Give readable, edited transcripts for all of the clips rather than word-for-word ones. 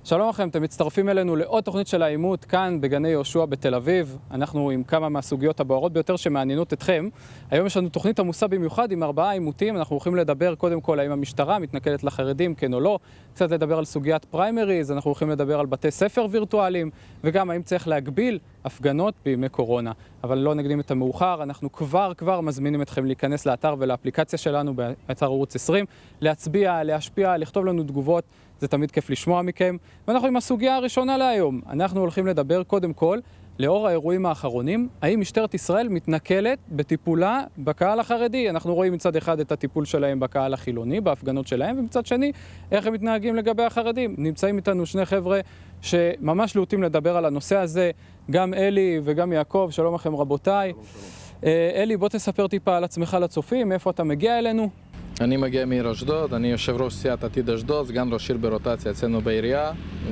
שלום לכם, אתם מצטרפים אלינו לעוד תוכנית של העימות כאן בגני יהושע בתל אביב. אנחנו עם כמה מהסוגיות הבוערות ביותר שמעניינות אתכם. היום יש לנו תוכנית עמוסה במיוחד עם 4 עימותים. אנחנו הולכים לדבר קודם כל האם המשטרה מתנכלת לחרדים, כן או לא. קצת לדבר על סוגיית פריימריז, אנחנו הולכים לדבר על בתי ספר וירטואליים, וגם האם צריך להגביל הפגנות בימי קורונה. אבל לא נקדים את המאוחר, אנחנו כבר מזמינים אתכם להיכנס לאתר ולאפליקציה שלנו באתר ערוץ 20, להצביע, להשפיע, לכתוב לנו תגובות. זה תמיד כיף לשמוע מכם. ואנחנו עם הסוגיה הראשונה להיום. אנחנו הולכים לדבר קודם כל, לאור האירועים האחרונים, האם משטרת ישראל מתנכלת בטיפולה בקהל החרדי. אנחנו רואים מצד אחד את הטיפול שלהם בקהל החילוני, בהפגנות שלהם, ומצד שני, איך הם מתנהגים לגבי החרדים. נמצאים איתנו שני חבר'ה שממש להוטים לדבר על הנושא הזה, גם אלי וגם יעקב. שלום לכם רבותיי. אלי, בוא תספר טיפה על עצמך לצופים, מאיפה אתה מגיע אלינו? אני מגיע מעיר אשדוד, אני יושב ראש סיעת עתיד אשדוד, סגן ראש עיר ברוטציה אצלנו בעירייה,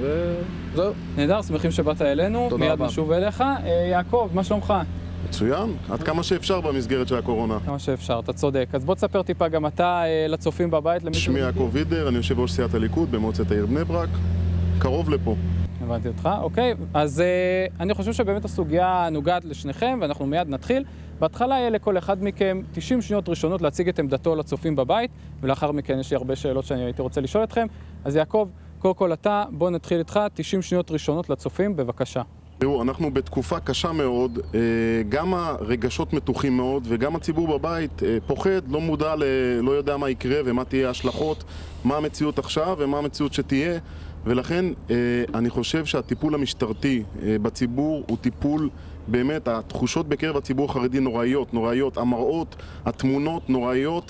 וזהו. נהדר, שמחים שבאת אלינו, מיד נשוב אליך. יעקב, מה שלומך? מצוין, עד כמה שאפשר במסגרת של הקורונה. כמה שאפשר, אתה צודק. אז בוא תספר טיפה גם אתה לצופים בבית. שמי יעקב וידר, אני יושב ראש סיעת הליכוד במועצת העיר בני ברק, קרוב לפה. הבנתי אותך, אוקיי. אז אני חושב שבאמת הסוגיה נוגעת לשניכם, ואנחנו מיד נתחיל. בהתחלה יהיה לכל אחד מכם 90 שניות ראשונות להציג את עמדתו לצופים בבית, ולאחר מכן יש לי הרבה שאלות שאני הייתי רוצה לשאול אתכם. אז יעקב, קודם כל אתה, בוא נתחיל איתך, 90 שניות ראשונות לצופים, בבקשה. תראו, אנחנו בתקופה קשה מאוד, גם הרגשות מתוחים מאוד, וגם הציבור בבית פוחד, לא מודע, לא יודע מה יקרה ומה תהיה ההשלכות, מה המציאות עכשיו ומה המציאות שתהיה. ולכן אני חושב שהטיפול המשטרתי בציבור הוא טיפול, באמת, התחושות בקרב הציבור החרדי נוראיות, המראות, התמונות נוראיות,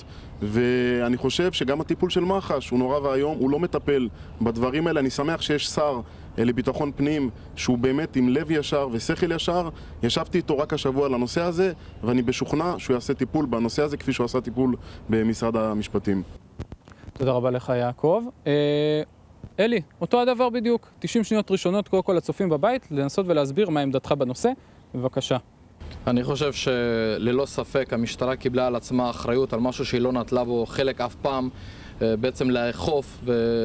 ואני חושב שגם הטיפול של מח"ש הוא נורא והיום, הוא לא מטפל בדברים האלה. אני שמח שיש שר לביטחון פנים שהוא באמת עם לב ישר ושכל ישר. ישבתי איתו רק השבוע על הנושא הזה, ואני משוכנע שהוא יעשה טיפול בנושא הזה כפי שהוא עשה טיפול במשרד המשפטים. תודה רבה לך יעקב. אלי, אותו הדבר בדיוק, 90 שניות ראשונות קודם כל לצופים בבית, לנסות ולהסביר מה עמדתך בנושא, בבקשה. אני חושב שללא ספק המשטרה קיבלה על עצמה אחריות על משהו שהיא לא נטלה בו חלק אף פעם, בעצם לאכוף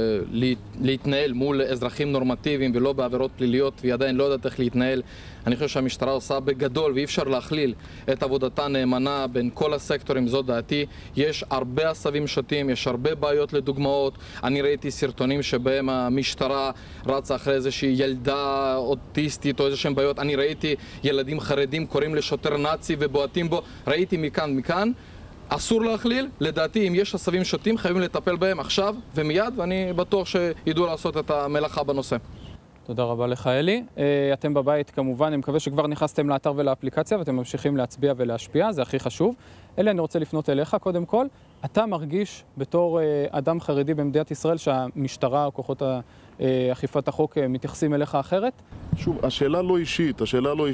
ולהתנהל מול אזרחים נורמטיביים ולא בעבירות פליליות, והיא עדיין לא יודעת איך להתנהל. אני חושב שהמשטרה עושה בגדול, ואי אפשר להכליל את עבודתה נאמנה בין כל הסקטורים, זו דעתי. יש הרבה עשבים שוטים, יש הרבה בעיות לדוגמאות. אני ראיתי סרטונים שבהם המשטרה רצה אחרי איזושהי ילדה אוטיסטית או איזשהם בעיות. אני ראיתי ילדים חרדים קוראים לשוטר נאצי ובועטים בו. ראיתי מכאן. אסור להכליל, לדעתי אם יש עשבים שוטים חייבים לטפל בהם עכשיו ומיד, ואני בטוח שידעו לעשות את המלאכה בנושא. תודה רבה לך אלי. אתם בבית כמובן, אני מקווה שכבר נכנסתם לאתר ולאפליקציה ואתם ממשיכים להצביע ולהשפיע, זה הכי חשוב. אלי, אני רוצה לפנות אליך קודם כל. אתה מרגיש בתור אדם חרדי במדינת ישראל שהמשטרה או כוחות אכיפת החוק מתייחסים אליך אחרת? שוב, השאלה לא אישית,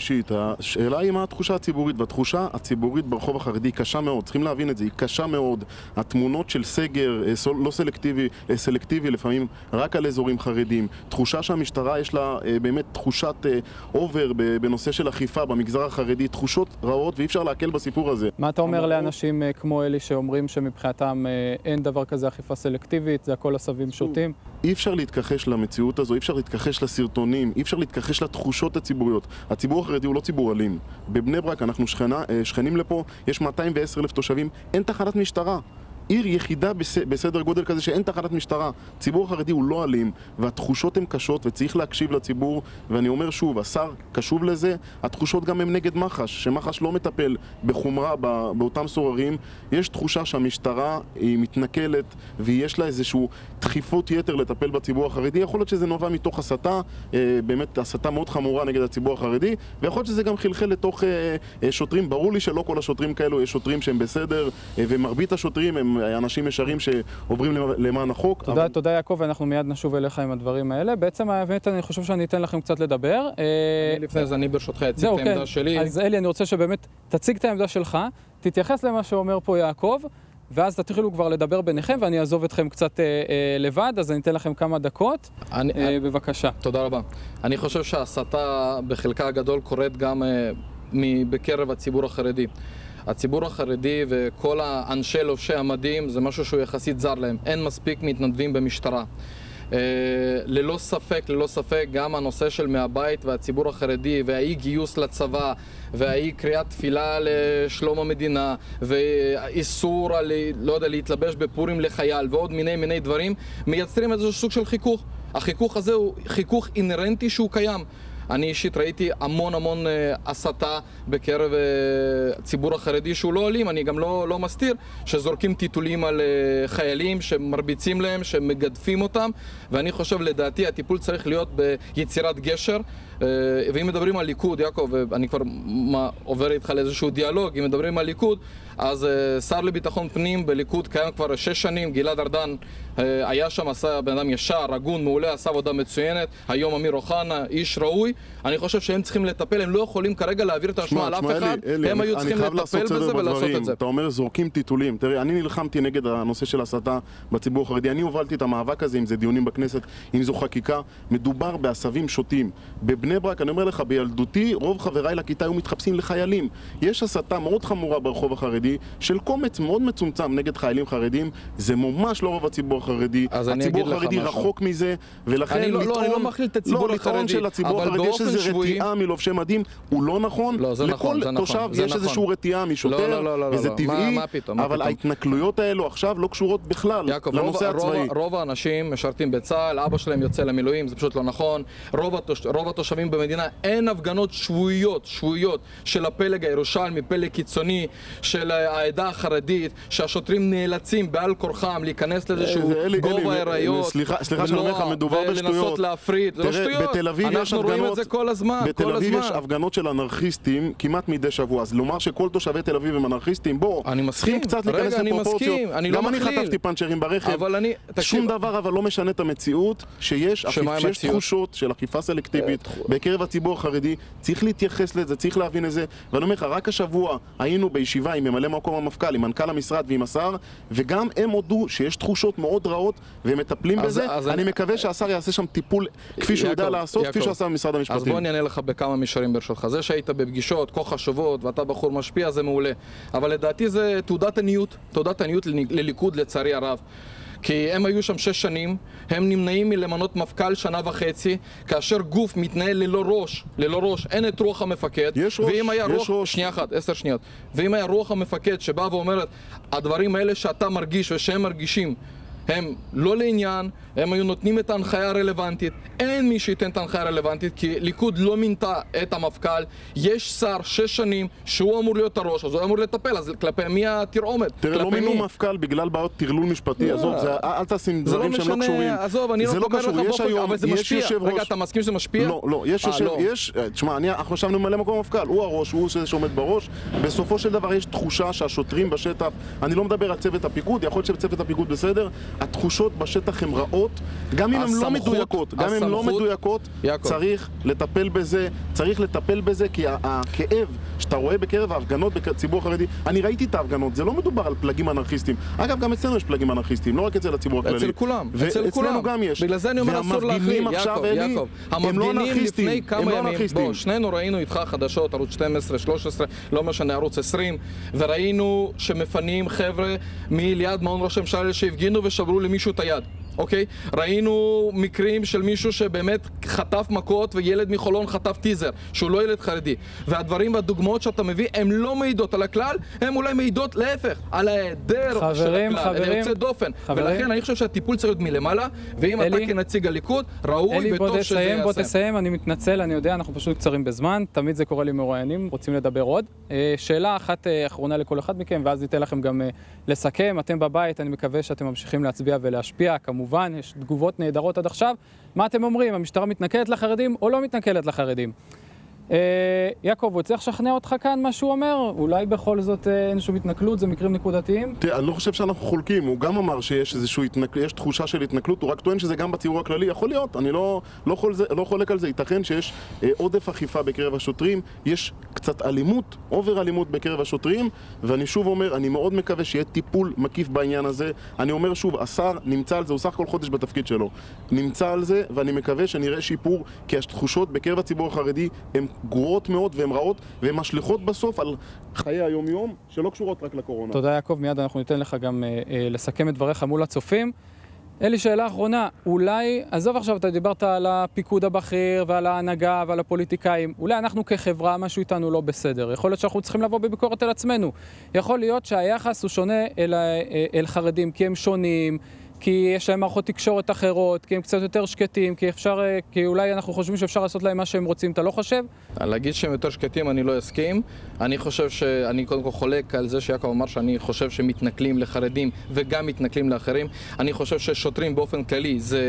השאלה היא מה התחושה הציבורית, והתחושה הציבורית ברחוב החרדי היא קשה מאוד, צריכים להבין את זה, היא קשה מאוד. התמונות של סגר, לא סלקטיבי לפעמים, רק על אזורים חרדים. תחושה שהמשטרה יש לה באמת תחושת אובר בנושא של אכיפה במגזר החרדי, תחושות רעות ואי אפשר להקל בסיפור הזה. מה אתה אומר לאנשים כמו אלי שאומרים שמבחינתם אין דבר כזה אכיפה סלקטיבית, זה הכל עשבים שוטים? אי אפשר להתכחש למציאות הזו, אי אפשר להתכחש לסרטונים, אי אפשר להתכחש לתחושות הציבוריות. הציבור החרדי הוא לא ציבור אלים. בבני ברק אנחנו שכנים לפה, יש 210,000 תושבים, אין תחנת משטרה. עיר יחידה בסדר גודל כזה שאין תחנת משטרה. ציבור החרדי הוא לא אלים, והתחושות הן קשות וצריך להקשיב לציבור, ואני אומר שוב, השר קשוב לזה, התחושות גם הן נגד מח"ש, שמח"ש לא מטפל בחומרה באותם סוררים. יש תחושה שהמשטרה היא מתנכלת ויש לה איזשהו דחיפות יתר לטפל בציבור החרדי. יכול להיות שזה נובע מתוך הסתה, באמת הסתה מאוד חמורה נגד הציבור החרדי, ויכול להיות שזה גם חלחל לתוך שוטרים. ברור לי שלא כל השוטרים כאלו, יש שוטרים שהם בסדר, ומרבית השוטרים הם אנשים ישרים שעוברים למען החוק. תודה יעקב, ואנחנו מיד נשוב אליך עם הדברים האלה. בעצם האמת אני חושב שאני אתן לכם קצת לדבר. לפני זה אני ברשותך אציג את העמדה שלי. אז אלי, אני רוצה שבאמת תציג את העמדה שלך, תתייחס למה שאומר פה יעקב, ואז תתחילו כבר לדבר ביניכם, ואני אעזוב אתכם קצת לבד, אז אני אתן לכם כמה דקות. בבקשה. תודה רבה. אני חושב שההסתה בחלקה הגדול קורית גם בקרב הציבור החרדי. הציבור החרדי וכל האנשי לובשי המדים זה משהו שהוא יחסית זר להם. אין מספיק מתנדבים במשטרה. ללא ספק, גם הנושא של מהבית והציבור החרדי והאי גיוס לצבא והאי קריאת תפילה לשלום המדינה ואיסור על, לא יודע, להתלבש בפורים לחייל ועוד מיני דברים, מייצרים איזשהו סוג של חיכוך. החיכוך הזה הוא חיכוך אינרנטי שהוא קיים. אני אישית ראיתי המון הסתה בקרב הציבור החרדי שהוא לא אלים, אני גם לא מסתיר, שזורקים טיטולים על חיילים, שמרביצים להם, שמגדפים אותם, ואני חושב, לדעתי, הטיפול צריך להיות ביצירת גשר. ואם מדברים על ליכוד, יעקב, אני כבר עובר איתך לאיזשהו דיאלוג, אם מדברים על ליכוד, אז שר לביטחון פנים בליכוד קיים כבר 6 שנים, גלעד ארדן היה שם, עשה בן אדם ישר, הגון, מעולה, עשה עבודה מצוינת, היום אמיר אוחנה, איש ראוי. אני חושב שהם צריכים לטפל, הם לא יכולים כרגע להעביר את האשמה על אף אחד, הם היו צריכים לטפל בזה ולעשות את זה. אתה אומר זורקים טיטולים, תראה, אני נלחמתי נגד הנושא של הסתה בציבור החרדי, אני הובלתי את המאבק הזה, אם זה דיונים בכנסת, אם זו חקיקה, מדובר בעשבים שוטים. בבני ברק, אני אומר לך, בילדותי, רוב חבריי לכיתה היו מתחפשים לחיילים. יש הסתה מאוד חמורה ברחוב החרדי, של קומץ מאוד מצומצם נגד חיילים חרדים, זה ממש לא רוב הציבור החרדי. הציבור החרדי רחוק מזה, ולכן אני לא מכליל את הציבור החרדי, של הציבור החרדי יש איזו רתיעה מלובשי מדים, הוא לא נכון. לכל תושב יש איזשהו רתיעה משוטר, וזה טבעי, אבל ההתנכלויות האלו עכשיו לא קשורות בכלל לנושא הצבאי. רוב האנשים משרתים בצה"ל, אבא שלהם יוצא למילואים, זה פשוט לא נכון. רוב התושבים במדינה, אין הפגנות שבועיות של הפלג הירושלמי, פלג קיצוני, של העדה החרדית, שהשוטרים נאלצים בעל כורחם להיכנס לאיזשהו גובה הראיות, סליחה שאני אומר לך, מדובר בשטויות. ולנסות להפריד, זה לא שטויות, אנחנו רואים את זה כל הזמן. בתל אביב יש הפגנות של אנרכיסטים כמעט מדי שבוע, אז לומר שכל תושבי תל אביב הם אנרכיסטים, בוא, צריכים קצת להיכנס לפרופורציות. גם אני חטפתי פנצ'רים ברכב, שום דבר אבל לא משנה את המציאות, שיש תחושות של אכיפה סלקטיבית בקרב הציבור החרדי, צריך להתייחס לזה, צריך להבין את זה, ואני אומר לך, רק השבוע היינו בישיבה עם ממלא מקום המפכ"ל, עם מנכ"ל המשרד ועם השר, וגם הם הודו שיש תחושות מאוד רעות והם מטפלים בזה. אני מקווה שהשר יעשה שם טיפול כפי שהוא יודע לעשות, כפי שעשה במשרד המשפטים. אז בוא אני אענה לך בכמה מישורים ברשותך. זה שהיית בפגישות כה חשובות ואתה בחור משפיע זה מעולה, אבל לדעתי זה תעודת עניות לליכוד, לצערי הרב. כי הם היו שם 6 שנים, הם נמנעים מלמנות מפכ"ל 1.5 שנה, כאשר גוף מתנהל ללא ראש, אין את רוח המפקד. יש ראש. שנייה אחת, 10 שניות. ואם היה רוח המפקד שבא ואומרת, הדברים האלה שאתה מרגיש ושהם מרגישים, הם לא לעניין, הם היו נותנים את ההנחיה הרלוונטית. אין מי שייתן את ההנחיה הרלוונטית, כי ליכוד לא מינתה את המפכ"ל. יש שר 6 שנים שהוא אמור להיות הראש, אז הוא אמור לטפל, אז כלפי מי התרעומת? תראה, לא מינו מפכ"ל בגלל בעיות טרלול משפטי, עזוב, אל תשים דברים שהם לא קשורים. עזוב, אני לא אומר לך באופן, אבל זה משפיע. רגע, אתה מסכים שזה משפיע? לא, יש, תשמע, אנחנו חשבנו ממלא מקום המפכ"ל, הוא הראש, הוא זה שעומד בראש. בסופו של דבר יש תחושה שהשוטרים בשטח, אני לא מדבר על צוות הפיקוד, יכול להיות שבצוות הפיקוד בסדר, התחושות בשטח הן רעות, גם אם הן לא מדויקות, צריך לטפל בזה, כי הכאב שאתה רואה בקרב ההפגנות בציבור החרדי, אני ראיתי את ההפגנות, זה לא מדובר על פלגים אנרכיסטים. אגב, גם אצלנו יש פלגים אנרכיסטים, לא רק אצל הציבור הכללי. אצל כולם. ואצלנו גם יש. בגלל זה אני אומר אסור להכליל, יעקב. המפגינים לפני כמה ימים, בוא, שנינו ראינו איתך חדשות, ערוץ 12, 13, לא משנה, ערוץ 20, וראינו שמפנים חבר'ה מליד מעון ראש הממשלה שהפגינו ושברו למישהו את היד. אוקיי? ראינו מקרים של מישהו שבאמת חטף מכות וילד מחולון חטף טיזר, שהוא לא ילד חרדי. והדברים והדוגמאות שאתה מביא הם לא מעידות על הכלל, הם אולי מעידות להפך, על ההיעדר של הכלל, הם יוצא דופן. ולכן אני חושב שהטיפול צריך להיות מלמעלה, ואם אתה כנציג הליכוד, ראוי וטוב שזה יעשה. בוא תסיים, אני מתנצל, אני יודע, אנחנו פשוט קצרים בזמן, תמיד זה קורה לי מרואיינים, רוצים לדבר עוד. שאלה אחת אחרונה לכל אחד מכם, ואז ניתן לכם גם לסכם. אתם בבית, אני מקווה שאתם ממשיכים להצביע ולהשפיע, כמובן, יש תגובות נהדרות עד עכשיו. מה אתם אומרים? המשטרה מתנכלת לחרדים או לא מתנכלת לחרדים? יעקב, הוא צריך לשכנע אותך כאן מה שהוא אומר? אולי בכל זאת אין שום התנכלות, זה מקרים נקודתיים? תראה, אני לא חושב שאנחנו חולקים, הוא גם אמר שיש יש תחושה של התנכלות, הוא רק טוען שזה גם בציבור הכללי, יכול להיות, אני לא חולק על זה, ייתכן שיש עודף אכיפה בקרב השוטרים, יש קצת אלימות, אובר אלימות בקרב השוטרים, ואני שוב אומר, אני מאוד מקווה שיהיה טיפול מקיף בעניין הזה. אני אומר שוב, השר נמצא על זה, הוא סך כל חודש בתפקיד שלו, נמצא על זה, ואני מקווה שנראה שיפור, כי התחושות בקרב הציבור החרדי הן גרועות מאוד והן רעות, והן משליכות בסוף על חיי היום-יום שלא קשורות רק לקורונה. תודה יעקב, מיד אנחנו ניתן לך גם לסכם את דבריך מול הצופים. אלי, שאלה אחרונה, אולי, עזוב עכשיו, אתה דיברת על הפיקוד הבכיר ועל ההנהגה ועל הפוליטיקאים, אולי אנחנו כחברה, משהו איתנו לא בסדר. יכול להיות שאנחנו צריכים לבוא בביקורת על עצמנו. יכול להיות שהיחס הוא שונה אל חרדים, כי הם שונים, כי יש להם מערכות תקשורת אחרות, כי הם קצת יותר שקטים, כי אולי אנחנו חושבים שאפשר לעשות להם מה שהם רוצים. אתה לא חושב? להגיד שהם יותר שקטים אני לא אסכים. אני חושב שאני קודם כל חולק על זה שיעקב אמר שאני חושב שמתנכלים לחרדים וגם מתנכלים לאחרים. אני חושב ששוטרים באופן כללי זה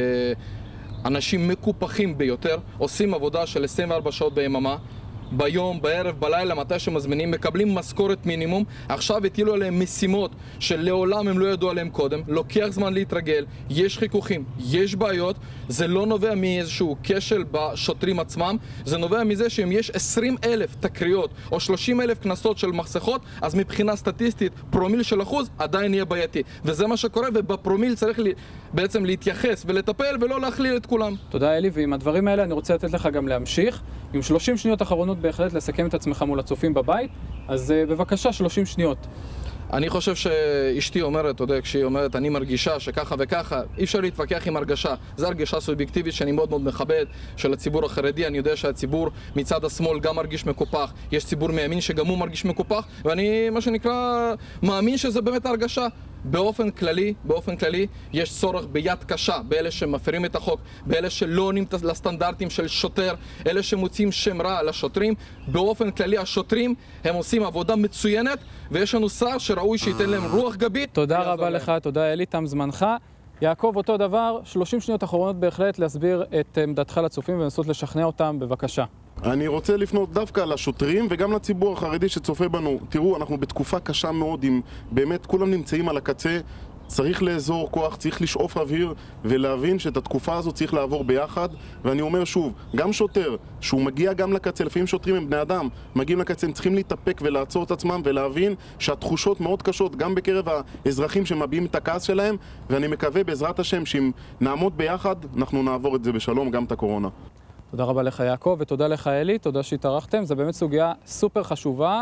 אנשים מקופחים ביותר, עושים עבודה של 24 שעות ביממה. ביום, בערב, בלילה, מתי שמזמינים, מקבלים משכורת מינימום. עכשיו הטילו עליהם משימות שלעולם הם לא ידעו עליהם קודם. לוקח זמן להתרגל, יש חיכוכים, יש בעיות. זה לא נובע מאיזשהו כשל בשוטרים עצמם, זה נובע מזה שאם יש 20,000 תקריות או 30,000 קנסות של מחסכות, אז מבחינה סטטיסטית פרומיל של אחוז עדיין יהיה בעייתי. וזה מה שקורה, ובפרומיל צריך בעצם להתייחס ולטפל ולא להכליל את כולם. תודה אלי, ועם הדברים האלה אני רוצה לתת לך גם להמשיך. עם 30 שניות אחרונות בהחלט לסכם את עצמך מול הצופים בבית, אז בבקשה 30 שניות. אני חושב שאשתי אומרת, אתה יודע, כשהיא אומרת אני מרגישה שככה וככה, אי אפשר להתווכח עם הרגשה. זו הרגשה סובייקטיבית שאני מאוד מאוד מכבד של הציבור החרדי. אני יודע שהציבור מצד השמאל גם מרגיש מקופח, יש ציבור מימין שגם הוא מרגיש מקופח, ואני מה שנקרא מאמין שזה באמת הרגשה. באופן כללי יש צורך ביד קשה באלה שמפרים את החוק, באלה שלא עונים לסטנדרטים של שוטר, אלה שמוצאים שם רע לשוטרים. באופן כללי השוטרים הם עושים עבודה מצוינת, ויש לנו שר שראוי שייתן להם רוח גבית. תודה רבה לך, תודה אלי, תם זמנך. יעקב, אותו דבר, 30 שניות אחרונות בהחלט להסביר את עמדתך לצופים ולנסות לשכנע אותם, בבקשה. אני רוצה לפנות דווקא לשוטרים וגם לציבור החרדי שצופה בנו. תראו, אנחנו בתקופה קשה מאוד, אם באמת כולם נמצאים על הקצה, צריך לאזור כוח, צריך לשאוף אוויר ולהבין שאת התקופה הזו צריך לעבור ביחד. ואני אומר שוב, גם שוטר שהוא מגיע גם לקצה, לפעמים שוטרים הם בני אדם, מגיעים לקצה, הם צריכים להתאפק ולעצור את עצמם ולהבין שהתחושות מאוד קשות גם בקרב האזרחים שמביעים את הכעס שלהם, ואני מקווה בעזרת השם שאם נעמוד ביחד אנחנו נעבור את זה בשלום, גם את הקורונה. תודה רבה לך יעקב ותודה לך אלי, תודה שהתארחתם. זו באמת סוגיה סופר חשובה,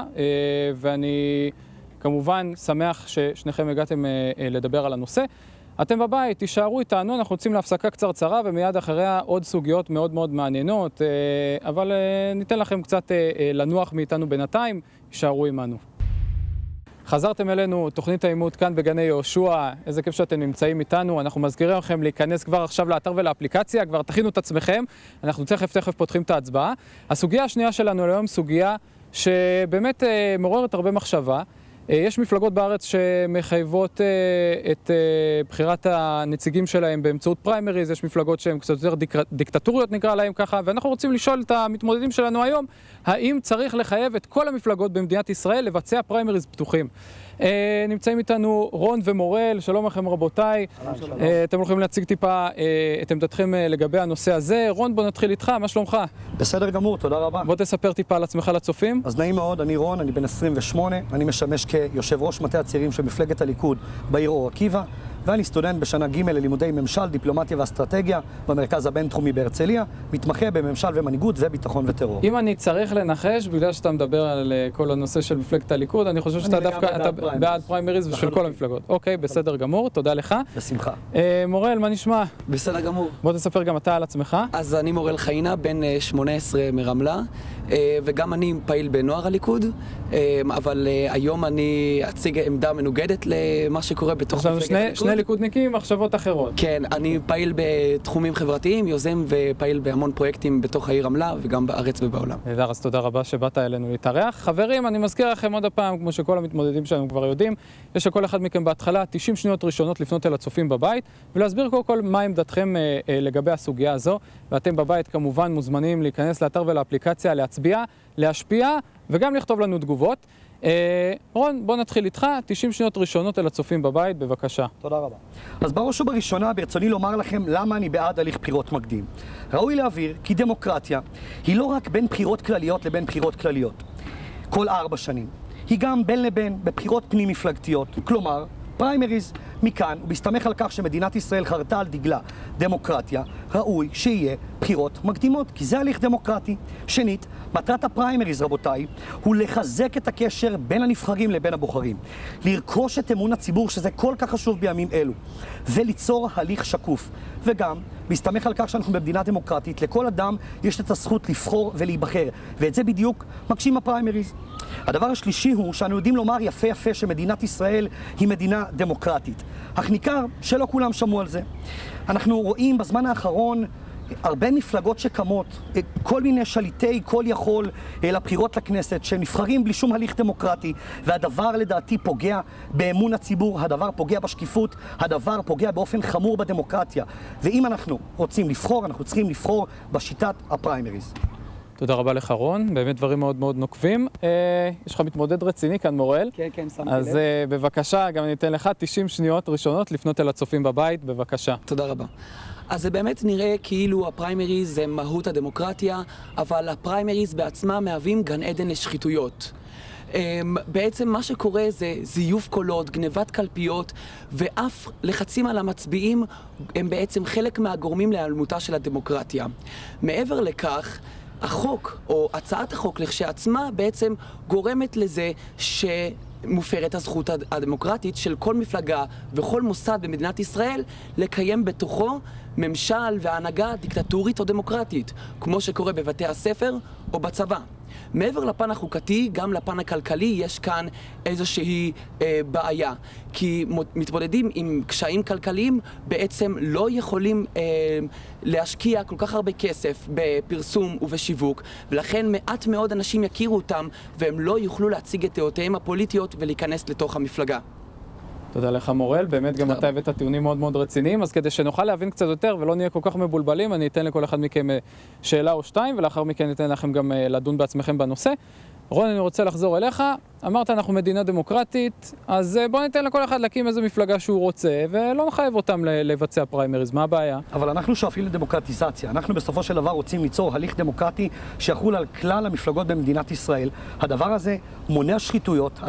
ואני כמובן שמח ששניכם הגעתם לדבר על הנושא. אתם בבית, תישארו איתנו, אנחנו יוצאים להפסקה קצרצרה ומיד אחריה עוד סוגיות מאוד מאוד מעניינות, אבל ניתן לכם קצת לנוח מאיתנו בינתיים, תישארו עמנו. חזרתם אלינו, תוכנית העימות כאן בגני יהושע, איזה כיף שאתם נמצאים איתנו. אנחנו מזכירים לכם להיכנס כבר עכשיו לאתר ולאפליקציה, כבר תכינו את עצמכם, אנחנו תכף פותחים את ההצבעה. הסוגיה השנייה שלנו היום סוגיה שבאמת מעוררת הרבה מחשבה. יש מפלגות בארץ שמחייבות את בחירת הנציגים שלהם באמצעות פריימריז, יש מפלגות שהן קצת יותר דיקטטוריות נקרא להם ככה, ואנחנו רוצים לשאול את המתמודדים שלנו היום, האם צריך לחייב את כל המפלגות במדינת ישראל לבצע פריימריז פתוחים? נמצאים איתנו רון ומורל, שלום לכם רבותיי. אתם הולכים להציג טיפה את עמדתכם לגבי הנושא הזה. רון, בוא נתחיל איתך, מה שלומך? בסדר גמור, תודה רבה. בוא תספר טיפה על עצמך לצופים. אז נעים מאוד, אני רון, אני בן 28, אני משמש כיושב ראש מטה הצעירים של מפלגת הליכוד בעיר אור עקיבא, ואני סטודנט בשנה ג' ללימודי ממשל, דיפלומטיה ואסטרטגיה במרכז הבינתחומי בהרצליה, מתמחה בממשל ומנהיגות וביטחון וטרור. אם אני צריך לנחש, בגלל שאתה מדבר על כל הנושא של מפלגת הליכוד, אני חושב שאתה דווקא בעד פריימריז ושל כל המפלגות. אוקיי, בסדר גמור, תודה לך. בשמחה. מורל, מה נשמע? בסדר גמור. בוא תספר גם אתה על עצמך. אז אני מורל חיינה, בן 18 מרמלה, וגם אני פעיל בנוער הליכוד, אבל היום אני אציג עמדה מנוגדת למה שקורה בתוך מפלגת הליכוד. שני ליכודניקים, מחשבות אחרות. כן, אני פעיל בתחומים חברתיים, יוזם ופעיל בהמון פרויקטים בתוך העיר רמלה וגם בארץ ובעולם. נהדר, אז תודה רבה שבאת אלינו להתארח. חברים, אני מזכיר לכם עוד הפעם, כמו שכל המתמודדים שלנו כבר יודעים, יש לכל אחד מכם בהתחלה 90 שניות ראשונות לפנות אל הצופים בבית, ולהסביר קודם כל מה עמדתכם לגבי הסוגיה הזו, ואתם בבית כמובן מוזמנים להיכנס לאתר ולאפליקציה, להצביע, להשפיע וגם לכתוב לנו תגובות. רון, בוא נתחיל איתך, 90 שניות ראשונות אל הצופים בבית, בבקשה. תודה רבה. אז בראש ובראשונה ברצוני לומר לכם למה אני בעד הליך בחירות מקדים. ראוי להבהיר כי דמוקרטיה היא לא רק בין בחירות כלליות לבין בחירות כלליות, כל 4 שנים. היא גם בין לבין בבחירות פנים מפלגתיות, כלומר פריימריז מכאן, ובהסתמך על כך שמדינת ישראל חרתה על דגלה דמוקרטיה, ראוי שיהיה בחירות מקדימות, כי זה הליך דמוקרטי. שנית, מטרת הפריימריז, רבותיי, הוא לחזק את הקשר בין הנבחרים לבין הבוחרים. לרכוש את אמון הציבור, שזה כל כך חשוב בימים אלו, וליצור הליך שקוף. וגם, בהסתמך על כך שאנחנו במדינה דמוקרטית, לכל אדם יש את הזכות לבחור ולהיבחר, ואת זה בדיוק מגשים הפריימריז. הדבר השלישי הוא שאנו יודעים לומר יפה יפה שמדינת ישראל היא מדינה דמוקרטית. אך ניכר שלא כולם שמעו על זה. אנחנו רואים בזמן האחרון הרבה מפלגות שקמות, כל מיני שליטי כל יכול לבחירות לכנסת, שנבחרים בלי שום הליך דמוקרטי, והדבר לדעתי פוגע באמון הציבור, הדבר פוגע בשקיפות, הדבר פוגע באופן חמור בדמוקרטיה. ואם אנחנו רוצים לבחור, אנחנו צריכים לבחור בשיטת הפריימריז. תודה רבה לך רון, באמת דברים מאוד מאוד נוקבים. יש לך מתמודד רציני כאן מוראל. כן, כן, שמתי לב. אז בבקשה, גם אני אתן לך 90 שניות ראשונות לפנות אל הצופים בבית, בבקשה. תודה רבה. אז זה באמת נראה כאילו הפריימריז זה מהות הדמוקרטיה, אבל הפריימריז בעצמם מהווים גן עדן לשחיתויות. בעצם מה שקורה זה זיוף קולות, גנבת קלפיות, ואף לחצים על המצביעים הם בעצם חלק מהגורמים להיעלמותה של הדמוקרטיה. מעבר לכך, החוק או הצעת החוק לכשעצמה בעצם גורמת לזה שמופרת הזכות הדמוקרטית של כל מפלגה וכל מוסד במדינת ישראל לקיים בתוכו ממשל והנהגה דיקטטורית או דמוקרטית, כמו שקורה בבתי הספר או בצבא. מעבר לפן החוקתי, גם לפן הכלכלי יש כאן איזושהי בעיה. כי מתמודדים עם קשיים כלכליים בעצם לא יכולים להשקיע כל כך הרבה כסף בפרסום ובשיווק, ולכן מעט מאוד אנשים יכירו אותם והם לא יוכלו להציג את דעותיהם הפוליטיות ולהיכנס לתוך המפלגה. תודה לך מוראל, באמת גם אתה הבאת טיעונים מאוד מאוד רציניים, אז כדי שנוכל להבין קצת יותר ולא נהיה כל כך מבולבלים, אני אתן לכל אחד מכם שאלה או שתיים, ולאחר מכן אתן לכם גם לדון בעצמכם בנושא. רון, אני רוצה לחזור אליך. אמרת, אנחנו מדינה דמוקרטית, אז בוא ניתן לכל אחד להקים איזו מפלגה שהוא רוצה, ולא נחייב אותם לבצע פריימריז. מה הבעיה? אבל אנחנו שואפים לדמוקרטיזציה. אנחנו בסופו של דבר רוצים ליצור הליך דמוקרטי שיחול על כלל המפלגות במדינת ישראל. הדבר הזה מונע שחיתויות,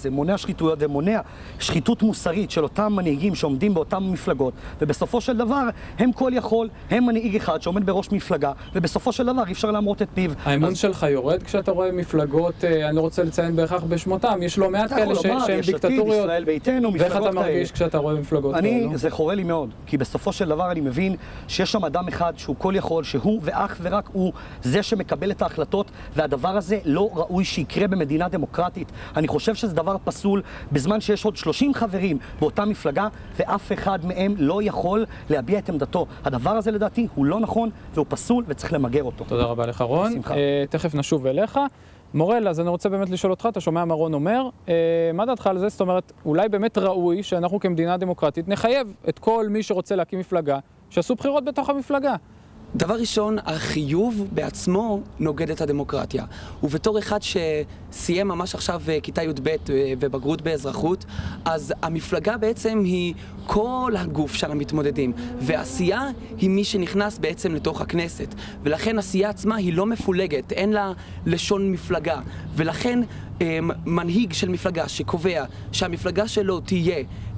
ומונע שחיתות מוסרית של אותם מנהיגים שעומדים באותם מפלגות, ובסופו של דבר הם כל יכול, הם מנהיג אחד שעומד בראש מפלגה, ובסופו של דבר אי אפשר להמרות את פיו. האמון שלך יורד כשאתה רואה מפלגות, אני לא רוצה לציין בהכרח בשמותם, יש לא מעט כאלה שהם דיקטטוריות. ואיך אתה מרגיש כשאתה רואה מפלגות כאלו? זה חורה לי מאוד, כי בסופו של דבר אני מבין שיש שם אדם אחד שהוא כל יכול, שהוא ואך ורק הוא זה שמקבל את ההחלטות, והדבר הזה לא ראוי שיקרה במדינה דמוקרטית. אני חושב שזה דבר פסול בזמן שיש עוד 30 חברים באותה מפלגה, ואף אחד מהם לא יכול להביע את עמדתו. הדבר הזה לדעתי הוא לא נכון והוא פסול וצריך למגר אותו. תודה רבה לך רון. תכף נשוב אליך. מוראל, אז אני רוצה באמת לשאול אותך, אתה שומע מה רון אומר, מה דעתך על זה? זאת אומרת, אולי באמת ראוי שאנחנו כמדינה דמוקרטית נחייב את כל מי שרוצה להקים מפלגה, שעשו בחירות בתוך המפלגה. דבר ראשון, החיוב בעצמו נוגד את הדמוקרטיה. ובתור אחד שסיים ממש עכשיו כיתה י"ב ובגרות באזרחות, אז המפלגה בעצם היא כל הגוף של המתמודדים, והעשייה היא מי שנכנס בעצם לתוך הכנסת. ולכן העשייה עצמה היא לא מפולגת, אין לה לשון מפלגה. ולכן מנהיג של מפלגה שקובע שהמפלגה שלו תהיה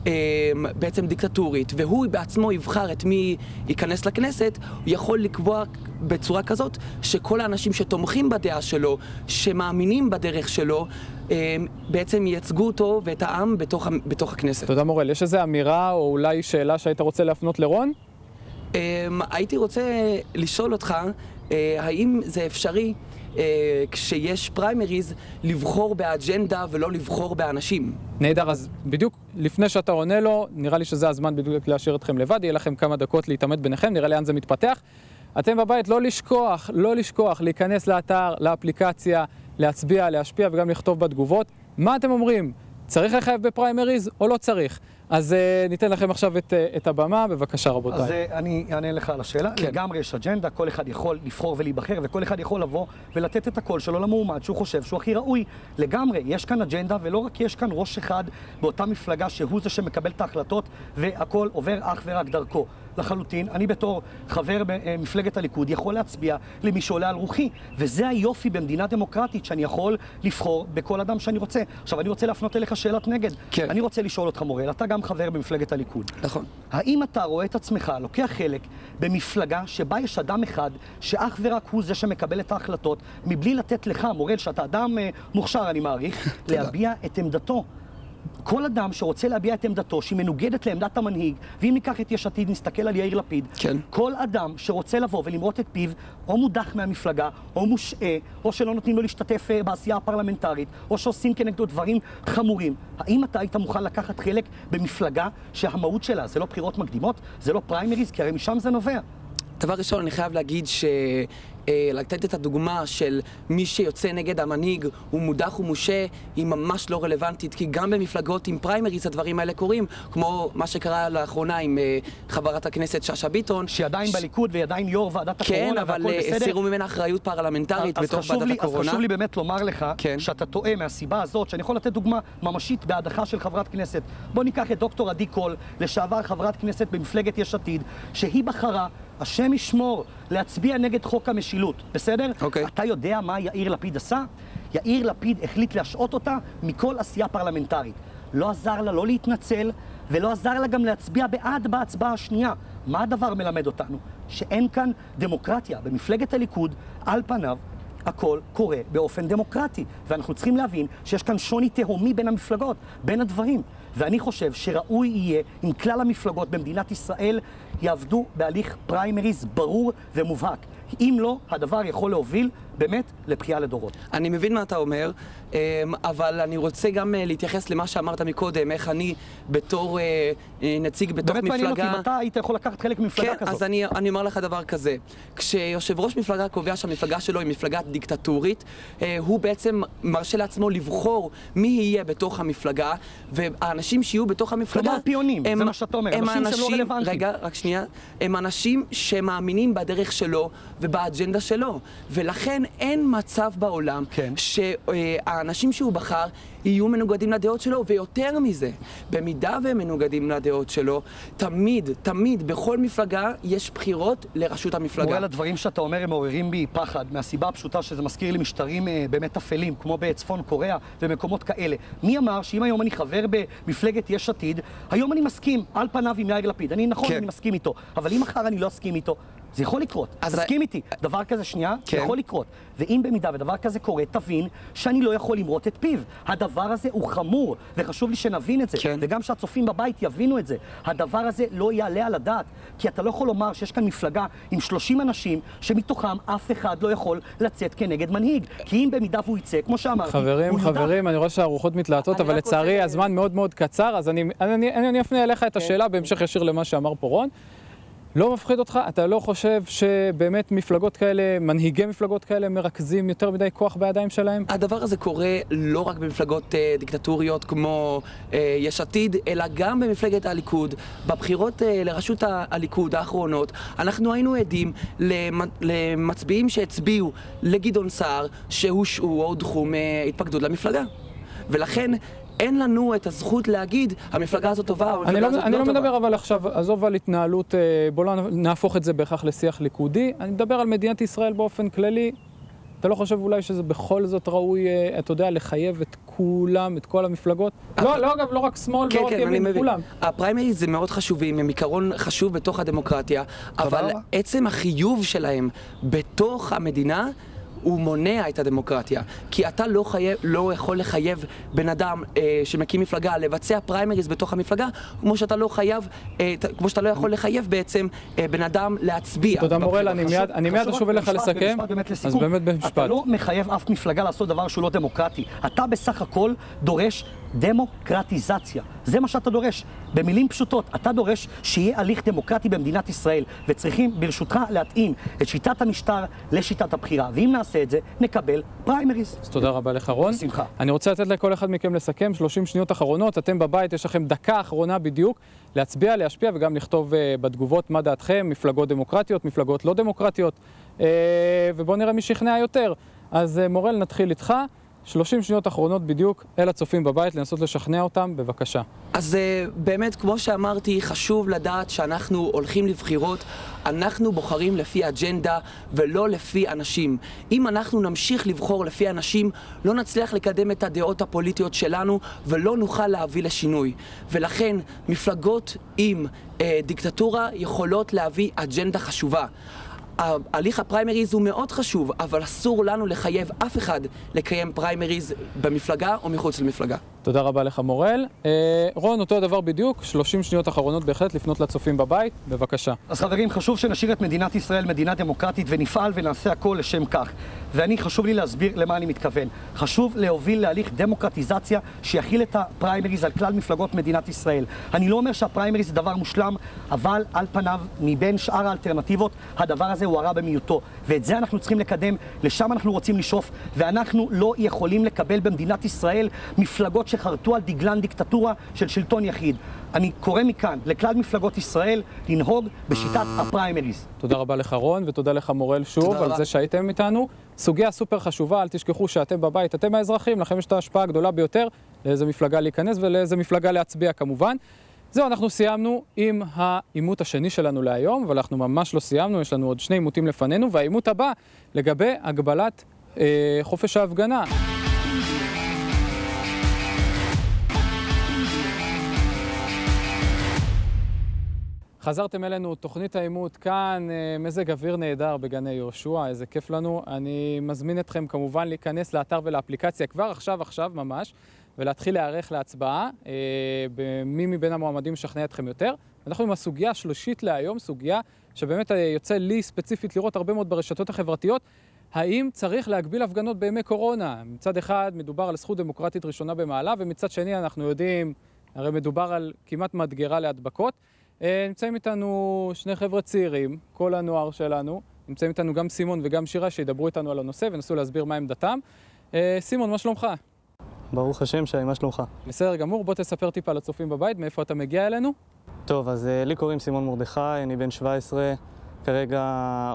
בעצם דיקטטורית, והוא בעצמו יבחר את מי ייכנס לכנסת, הוא יכול לקבוע בצורה כזאת שכל האנשים שתומכים בדעה שלו, שמאמינים בדרך שלו, בעצם ייצגו אותו ואת העם בתוך הכנסת. תודה מוראל, יש איזו אמירה או אולי שאלה שהיית רוצה להפנות לרון? הייתי רוצה לשאול אותך, האם זה אפשרי כשיש פריימריז לבחור באג'נדה ולא לבחור באנשים? נהדר, אז בדיוק לפני שאתה עונה לו, נראה לי שזה הזמן בדיוק להשאיר אתכם לבד, יהיה לכם כמה דקות להתעמת ביניכם, נראה לאן זה מתפתח. אתם בבית לא לשכוח להיכנס לאתר, לאפליקציה, להצביע, להשפיע וגם לכתוב בתגובות. מה אתם אומרים? צריך לחייב בפריימריז או לא צריך? אז ניתן לכם עכשיו את הבמה, בבקשה רבותיי. אז אני אענה לך על השאלה. כן. לגמרי יש אג'נדה, כל אחד יכול לבחור ולהיבחר, וכל אחד יכול לבוא ולתת את הקול שלו למועמד שהוא חושב שהוא הכי ראוי. לגמרי, יש כאן אג'נדה, ולא רק יש כאן ראש אחד באותה מפלגה שהוא זה שמקבל את ההחלטות, והכל עובר אך ורק דרכו. לחלוטין. אני בתור חבר במפלגת הליכוד יכול להצביע למי שעולה על רוחי, וזה היופי במדינה דמוקרטית, שאני יכול לבחור בכל אדם שאני רוצה. עכשיו, אני רוצה להפנות אליך שאלת נגד. כן. אני רוצה לשאול אותך, מורל, אתה גם חבר במפלגת הליכוד. נכון. האם אתה רואה את עצמך, לוקח חלק במפלגה שבה יש אדם אחד שאך ורק הוא זה שמקבל את ההחלטות, מבלי לתת לך, מורל, שאתה אדם מוכשר, אני מעריך, להביע את עמדתו? כל אדם שרוצה להביע את עמדתו, שהיא מנוגדת לעמדת המנהיג, ואם ניקח את יש עתיד, נסתכל על יאיר לפיד, כן. כל אדם שרוצה לבוא ולמרות את פיו, או מודח מהמפלגה, או מושעה, או שלא נותנים לו להשתתף בעשייה הפרלמנטרית, או שעושים כנגדו דברים חמורים. האם אתה היית מוכן לקחת חלק במפלגה שהמהות שלה זה לא בחירות מקדימות, זה לא פריימריז, כי הרי משם זה נובע? דבר ראשון, אני חייב להגיד לתת את הדוגמה של מי שיוצא נגד המנהיג הוא מודח ומושה היא ממש לא רלוונטית, כי גם במפלגות עם פריימריז הדברים האלה קורים, כמו מה שקרה לאחרונה עם חברת הכנסת שאשא ביטון, שעדיין בליכוד ועדיין יו"ר ועדת הקורונה, כן, אבל הסירו ממנה אחריות פרלמנטרית בתוך ועדת הקורונה. אז חשוב לי באמת לומר לך כן. שאתה טועה מהסיבה הזאת, שאני יכול לתת דוגמה ממשית בהדחה של חברת כנסת. בוא ניקח את דוקטור עדי קול, לשעבר חברת כנסת במפלגת יש עתיד, שהיא בחרה, השם ישמור, להצביע נגד חוק המשילות, בסדר? אוקיי. אתה יודע מה יאיר לפיד עשה? יאיר לפיד החליט להשעות אותה מכל עשייה פרלמנטרית. לא עזר לה לא להתנצל, ולא עזר לה גם להצביע בעד בהצבעה השנייה. מה הדבר מלמד אותנו? שאין כאן דמוקרטיה. במפלגת הליכוד, על פניו, הכל קורה באופן דמוקרטי. ואנחנו צריכים להבין שיש כאן שוני תהומי בין המפלגות, בין הדברים. ואני חושב שראוי יהיה אם כלל המפלגות במדינת ישראל יעבדו בהליך פריימריז ברור ומובהק. אם לא, הדבר יכול להוביל באמת לבחייה לדורות. אני מבין מה אתה אומר, אבל אני רוצה גם להתייחס למה שאמרת מקודם, איך אני בתור נציג בתוך באמת מפלגה... באמת מעניין אותי, אתה היית יכול לקחת חלק ממפלגה כזאת. כן, אז אני אומר לך דבר כזה. כשיושב ראש מפלגה קובע שהמפלגה שלו היא מפלגה דיקטטורית, הוא בעצם מרשה לעצמו לבחור מי יהיה בתוך המפלגה, והאנשים שיהיו בתוך המפלגה... כלומר פיונים, זה מה שאתה אומר, אנשים שלא רלוונטיים. רגע, רק שנייה. הם אנשים שמאמינים בדרך שלו ובאג'נדה שלו, ולכן אין מצב בעולם כן. שהאנשים שהוא בחר יהיו מנוגדים לדעות שלו, ויותר מזה, במידה והם מנוגדים לדעות שלו, תמיד, בכל מפלגה יש בחירות לראשות המפלגה. מורל, הדברים שאתה אומר הם מעוררים בי פחד, מהסיבה הפשוטה שזה מזכיר לי משטרים באמת אפלים, כמו בצפון קוריאה ומקומות כאלה. מי אמר שאם היום אני חבר במפלגת יש עתיד, היום אני מסכים על פניו עם יאיר לפיד. נכון, כן. אני מסכים איתו, אבל אם מחר אני לא אסכים איתו, זה יכול לקרות. תסכים איתי. דבר כזה שנייה, כן. יכול לקרות. ואם במידה ודבר כזה קורה, תבין שאני לא יכול למרות את פיו. הדבר הזה הוא חמור, וחשוב לי שנבין את זה. כן. וגם שהצופים בבית יבינו את זה. הדבר הזה לא יעלה על הדעת. כי אתה לא יכול לומר שיש כאן מפלגה עם 30 אנשים, שמתוכם אף אחד לא יכול לצאת כנגד מנהיג. כי אם במידה והוא יצא, כמו שאמרתי, חברים, אני רואה שהרוחות מתלהטות, אבל לצערי הזמן מאוד מאוד קצר, אז אני אפנה אליך את השאלה בהמשך ישיר למה שאמר פה רון. לא מפחיד אותך? אתה לא חושב שבאמת מפלגות כאלה, מנהיגי מפלגות כאלה מרכזים יותר מדי כוח בידיים שלהם? הדבר הזה קורה לא רק במפלגות דיקטטוריות כמו יש עתיד, אלא גם במפלגת הליכוד. בבחירות לראשות הליכוד האחרונות, אנחנו היינו עדים למצביעים שהצביעו לגדעון סער, שהושעו או הודחו מהתפקדות למפלגה. ולכן אין לנו את הזכות להגיד, המפלגה הזאת טובה, או המפלגה הזאת לא טובה. אני לא מדבר אבל עכשיו, עזוב על התנהלות, בוא לא נהפוך את זה בהכרח לשיח ליכודי, אני מדבר על מדינת ישראל באופן כללי. אתה לא חושב אולי שזה בכל זאת ראוי, אתה יודע, לחייב את כולם, את כל המפלגות? לא, אגב, לא רק שמאל, לא רק ימין, כולם. הפריימריז זה מאוד חשובים, הם עיקרון חשוב בתוך הדמוקרטיה, אבל עצם החיוב שלהם בתוך המדינה, הוא מונע את הדמוקרטיה, כי אתה לא יכול לחייב בן אדם שמקים מפלגה לבצע פריימריז בתוך המפלגה, כמו שאתה לא יכול לחייב בעצם בן אדם להצביע. תודה מורל, אני מיד אשוב אליך לסכם, אז באמת במשפט. אתה לא מחייב אף מפלגה לעשות דבר שהוא לא דמוקרטי, אתה בסך הכל דורש דמוקרטיזציה, זה מה שאתה דורש. במילים פשוטות, אתה דורש שיהיה הליך דמוקרטי במדינת ישראל, וצריכים ברשותך להתאים את שיטת המשטר לשיטת הבחירה, ואם נעשה את זה, נקבל פריימריז. אז תודה רבה לך רון. בשמחה. אני רוצה לתת לכל אחד מכם לסכם, 30 שניות אחרונות, אתם בבית, יש לכם דקה אחרונה בדיוק, להצביע, להשפיע וגם לכתוב בתגובות מה דעתכם, מפלגות דמוקרטיות, מפלגות לא דמוקרטיות, ובואו נראה מי שכנע יותר. אז מורל, נתחיל איתך. 30 שניות אחרונות בדיוק אל הצופים בבית, לנסות לשכנע אותם, בבקשה. אז באמת, כמו שאמרתי, חשוב לדעת שאנחנו הולכים לבחירות, אנחנו בוחרים לפי אג'נדה ולא לפי אנשים. אם אנחנו נמשיך לבחור לפי אנשים, לא נצליח לקדם את הדעות הפוליטיות שלנו ולא נוכל להביא לשינוי. ולכן, מפלגות עם דיקטטורה יכולות להביא אג'נדה חשובה. ההליך הפריימריז הוא מאוד חשוב, אבל אסור לנו לחייב אף אחד לקיים פריימריז במפלגה או מחוץ למפלגה. תודה רבה לך מורל. רון, אותו הדבר בדיוק, 30 שניות אחרונות בהחלט לפנות לצופים בבית, בבקשה. אז חברים, חשוב שנשאיר את מדינת ישראל מדינה דמוקרטית ונפעל ונעשה הכל לשם כך. חשוב לי להסביר למה אני מתכוון. חשוב להוביל להליך דמוקרטיזציה שיכיל את הפריימריז על כלל מפלגות מדינת ישראל. אני לא אומר שהפריימריז זה דבר מושלם, אבל על פניו, מבין שאר האלטרנטיבות, הדבר הזה הוא הרע במיעוטו. ואת זה אנחנו צריכים לקדם, לשם אנחנו רוצים לשאוף, ואנחנו לא יכולים לקבל במדינת ישראל מפלגות שחרטו על דגלן דיקטטורה של שלטון יחיד. אני קורא מכאן לכלל מפלגות ישראל לנהוג בשיטת הפריימריז. תודה רבה לך רון, ותודה לך מורל שוב על זה שהייתם איתנו. סוגיה סופר חשובה, אל תשכחו שאתם בבית, אתם האזרחים, לכם יש את ההשפעה הגדולה ביותר לאיזה מפלגה להיכנס ולאיזה מפלגה להצביע כמובן. זהו, אנחנו סיימנו עם העימות השני שלנו להיום, אבל אנחנו ממש לא סיימנו, יש לנו עוד 2 עימותים לפנינו, והעימות הבא לגבי הגבלת חופש ההפגנה. חזרתם אלינו, תוכנית העימות כאן, מזג אוויר נהדר בגני יהושע, איזה כיף לנו. אני מזמין אתכם כמובן להיכנס לאתר ולאפליקציה כבר עכשיו ממש, ולהתחיל להיערך להצבעה, במי מבין המועמדים משכנע אתכם יותר. אנחנו עם הסוגיה השלישית להיום, סוגיה שבאמת יוצא לי ספציפית לראות הרבה מאוד ברשתות החברתיות, האם צריך להגביל הפגנות בימי קורונה? מצד אחד מדובר על זכות דמוקרטית ראשונה במעלה, ומצד שני אנחנו יודעים, הרי מדובר על כמעט מדגרה להדבקות. נמצאים איתנו 2 חבר'ה צעירים, כל הנוער שלנו, נמצאים איתנו גם סימון וגם שירה שידברו איתנו על הנושא ונסו להסביר מה עמדתם. סימון, מה שלומך? ברוך השם, שי, מה שלומך? בסדר גמור, בוא תספר טיפה לצופים בבית, מאיפה אתה מגיע אלינו? טוב, אז לי קוראים סימון מרדכי, אני בן 17, כרגע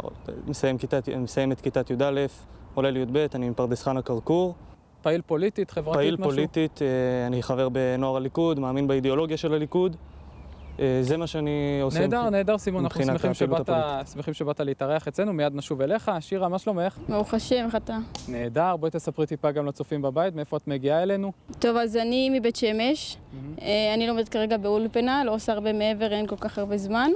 מסיים את כיתת י"א, עולה לי"ב, אני מפרדס חנה כרכור. פעיל פוליטית, חברתית פעיל משהו? פעיל פוליטית, אני חבר בנוער הליכוד, מאמין באידיאולוגיה של הליכוד. זה מה שאני עושה. נהדר סימון, אנחנו שמחים שבאת להתארח אצלנו, מיד נשוב אליך. שירה, מה שלומך? ברוך השם, איך אתה? נהדר, בואי תספרי טיפה גם לצופים בבית, מאיפה את מגיעה אלינו? טוב, אז אני מבית שמש, אני לומדת כרגע באולפנה, לא עושה הרבה מעבר, אין כל כך הרבה זמן.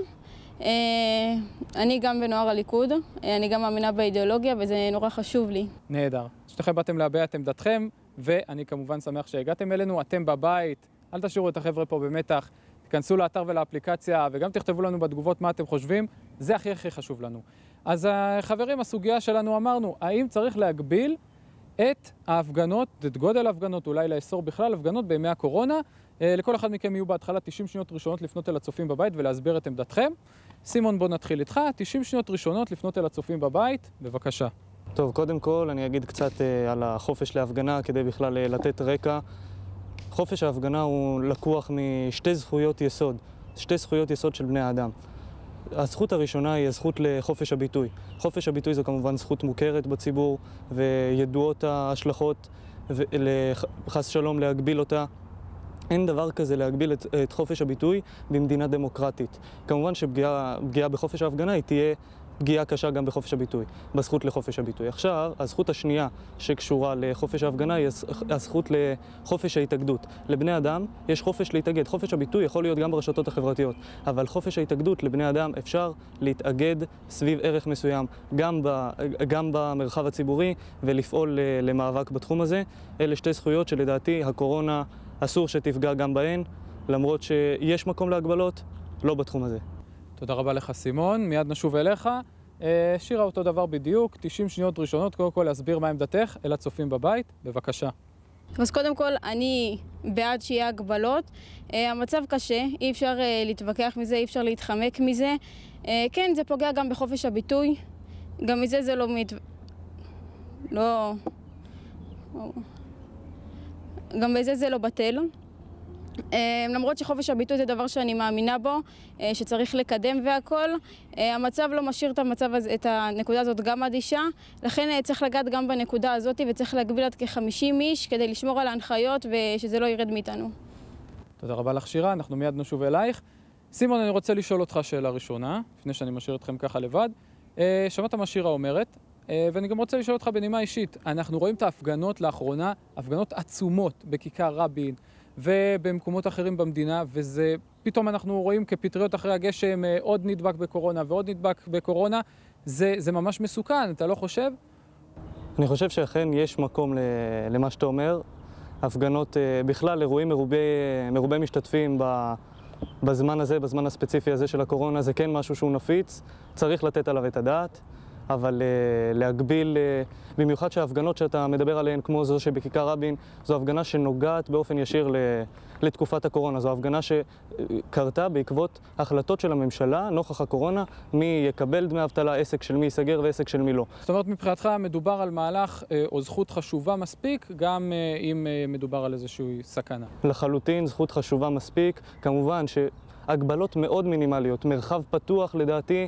אני גם בנוער הליכוד, אני גם מאמינה באידיאולוגיה וזה נורא חשוב לי. נהדר. שתכם באתם להביע את עמדתכם, ואני כמובן שמח שהגעתם אלינו, אתם בבית, אל תשאירו את החבר'ה פה במתח. תכנסו לאתר ולאפליקציה וגם תכתבו לנו בתגובות מה אתם חושבים, זה הכי חשוב לנו. אז חברים, הסוגיה שלנו אמרנו, האם צריך להגביל את ההפגנות, את גודל ההפגנות, אולי לאסור בכלל הפגנות בימי הקורונה? לכל אחד מכם יהיו בהתחלה 90 שניות ראשונות לפנות אל הצופים בבית ולהסביר את עמדתכם. סימון, בוא נתחיל איתך, 90 שניות ראשונות לפנות אל הצופים בבית, בבקשה. טוב, קודם כל אני אגיד קצת על החופש להפגנה כדי בכלל לתת רקע. חופש ההפגנה הוא לקוח משתי זכויות יסוד, 2 זכויות יסוד של בני האדם. הזכות הראשונה היא הזכות לחופש הביטוי. חופש הביטוי זו כמובן זכות מוכרת בציבור וידועות ההשלכות וחס שלום להגביל אותה. אין דבר כזה להגביל את חופש הביטוי במדינה דמוקרטית. כמובן שפגיעה בחופש ההפגנה היא תהיה פגיעה קשה גם בחופש הביטוי, בזכות לחופש הביטוי. עכשיו, הזכות השנייה שקשורה לחופש ההפגנה היא הזכות לחופש ההתאגדות. לבני אדם יש חופש להתאגד. חופש הביטוי יכול להיות גם ברשתות החברתיות, אבל חופש ההתאגדות לבני אדם אפשר להתאגד סביב ערך מסוים, גם במרחב הציבורי, ולפעול למאבק בתחום הזה. אלה 2 זכויות שלדעתי הקורונה אסור שתפגע גם בהן, למרות שיש מקום להגבלות, לא בתחום הזה. תודה רבה לך סימון, מיד נשוב אליך. שירה אותו דבר בדיוק, 90 שניות ראשונות, קודם כל להסביר מה עמדתך אל הצופים בבית, בבקשה. אז קודם כל, אני בעד שיהיה הגבלות. המצב קשה, אי אפשר להתווכח מזה, אי אפשר להתחמק מזה. כן, זה פוגע גם בחופש הביטוי, גם מזה זה גם בזה זה לא בטל. למרות שחופש הביטוי זה דבר שאני מאמינה בו, שצריך לקדם והכל, המצב לא משאיר את הנקודה הזאת גם אדישה, לכן צריך לגעת גם בנקודה הזאת וצריך להגביל עד כ-50 איש כדי לשמור על ההנחיות ושזה לא ירד מאיתנו. תודה רבה לך שירה, אנחנו מיד נשוב אלייך. סימון, אני רוצה לשאול אותך שאלה ראשונה, לפני שאני משאיר אתכם ככה לבד. שמעת מה שירה אומרת, ואני גם רוצה לשאול אותך בנימה אישית. אנחנו רואים את ההפגנות לאחרונה, הפגנות עצומות בכיכר רבין ובמקומות אחרים במדינה, וזה פתאום אנחנו רואים כפטריות אחרי הגשם עוד נדבק בקורונה ועוד נדבק בקורונה. זה ממש מסוכן, אתה לא חושב? אני חושב שאכן יש מקום למה שאתה אומר. הפגנות, בכלל אירועים מרובי משתתפים בזמן הזה, בזמן הספציפי הזה של הקורונה, זה כן משהו שהוא נפיץ, צריך לתת עליו את הדעת, אבל להגביל, במיוחד שההפגנות שאתה מדבר עליהן, כמו זו שבכיכר רבין, זו הפגנה שנוגעת באופן ישיר לתקופת הקורונה. זו הפגנה שקרתה בעקבות החלטות של הממשלה, נוכח הקורונה, מי יקבל דמי אבטלה, עסק של מי ייסגר ועסק של מי לא. זאת אומרת, מבחינתך מדובר על מהלך או זכות חשובה מספיק, גם אם מדובר על איזושהי סכנה. לחלוטין, זכות חשובה מספיק. כמובן שהגבלות מאוד מינימליות, מרחב פתוח לדעתי,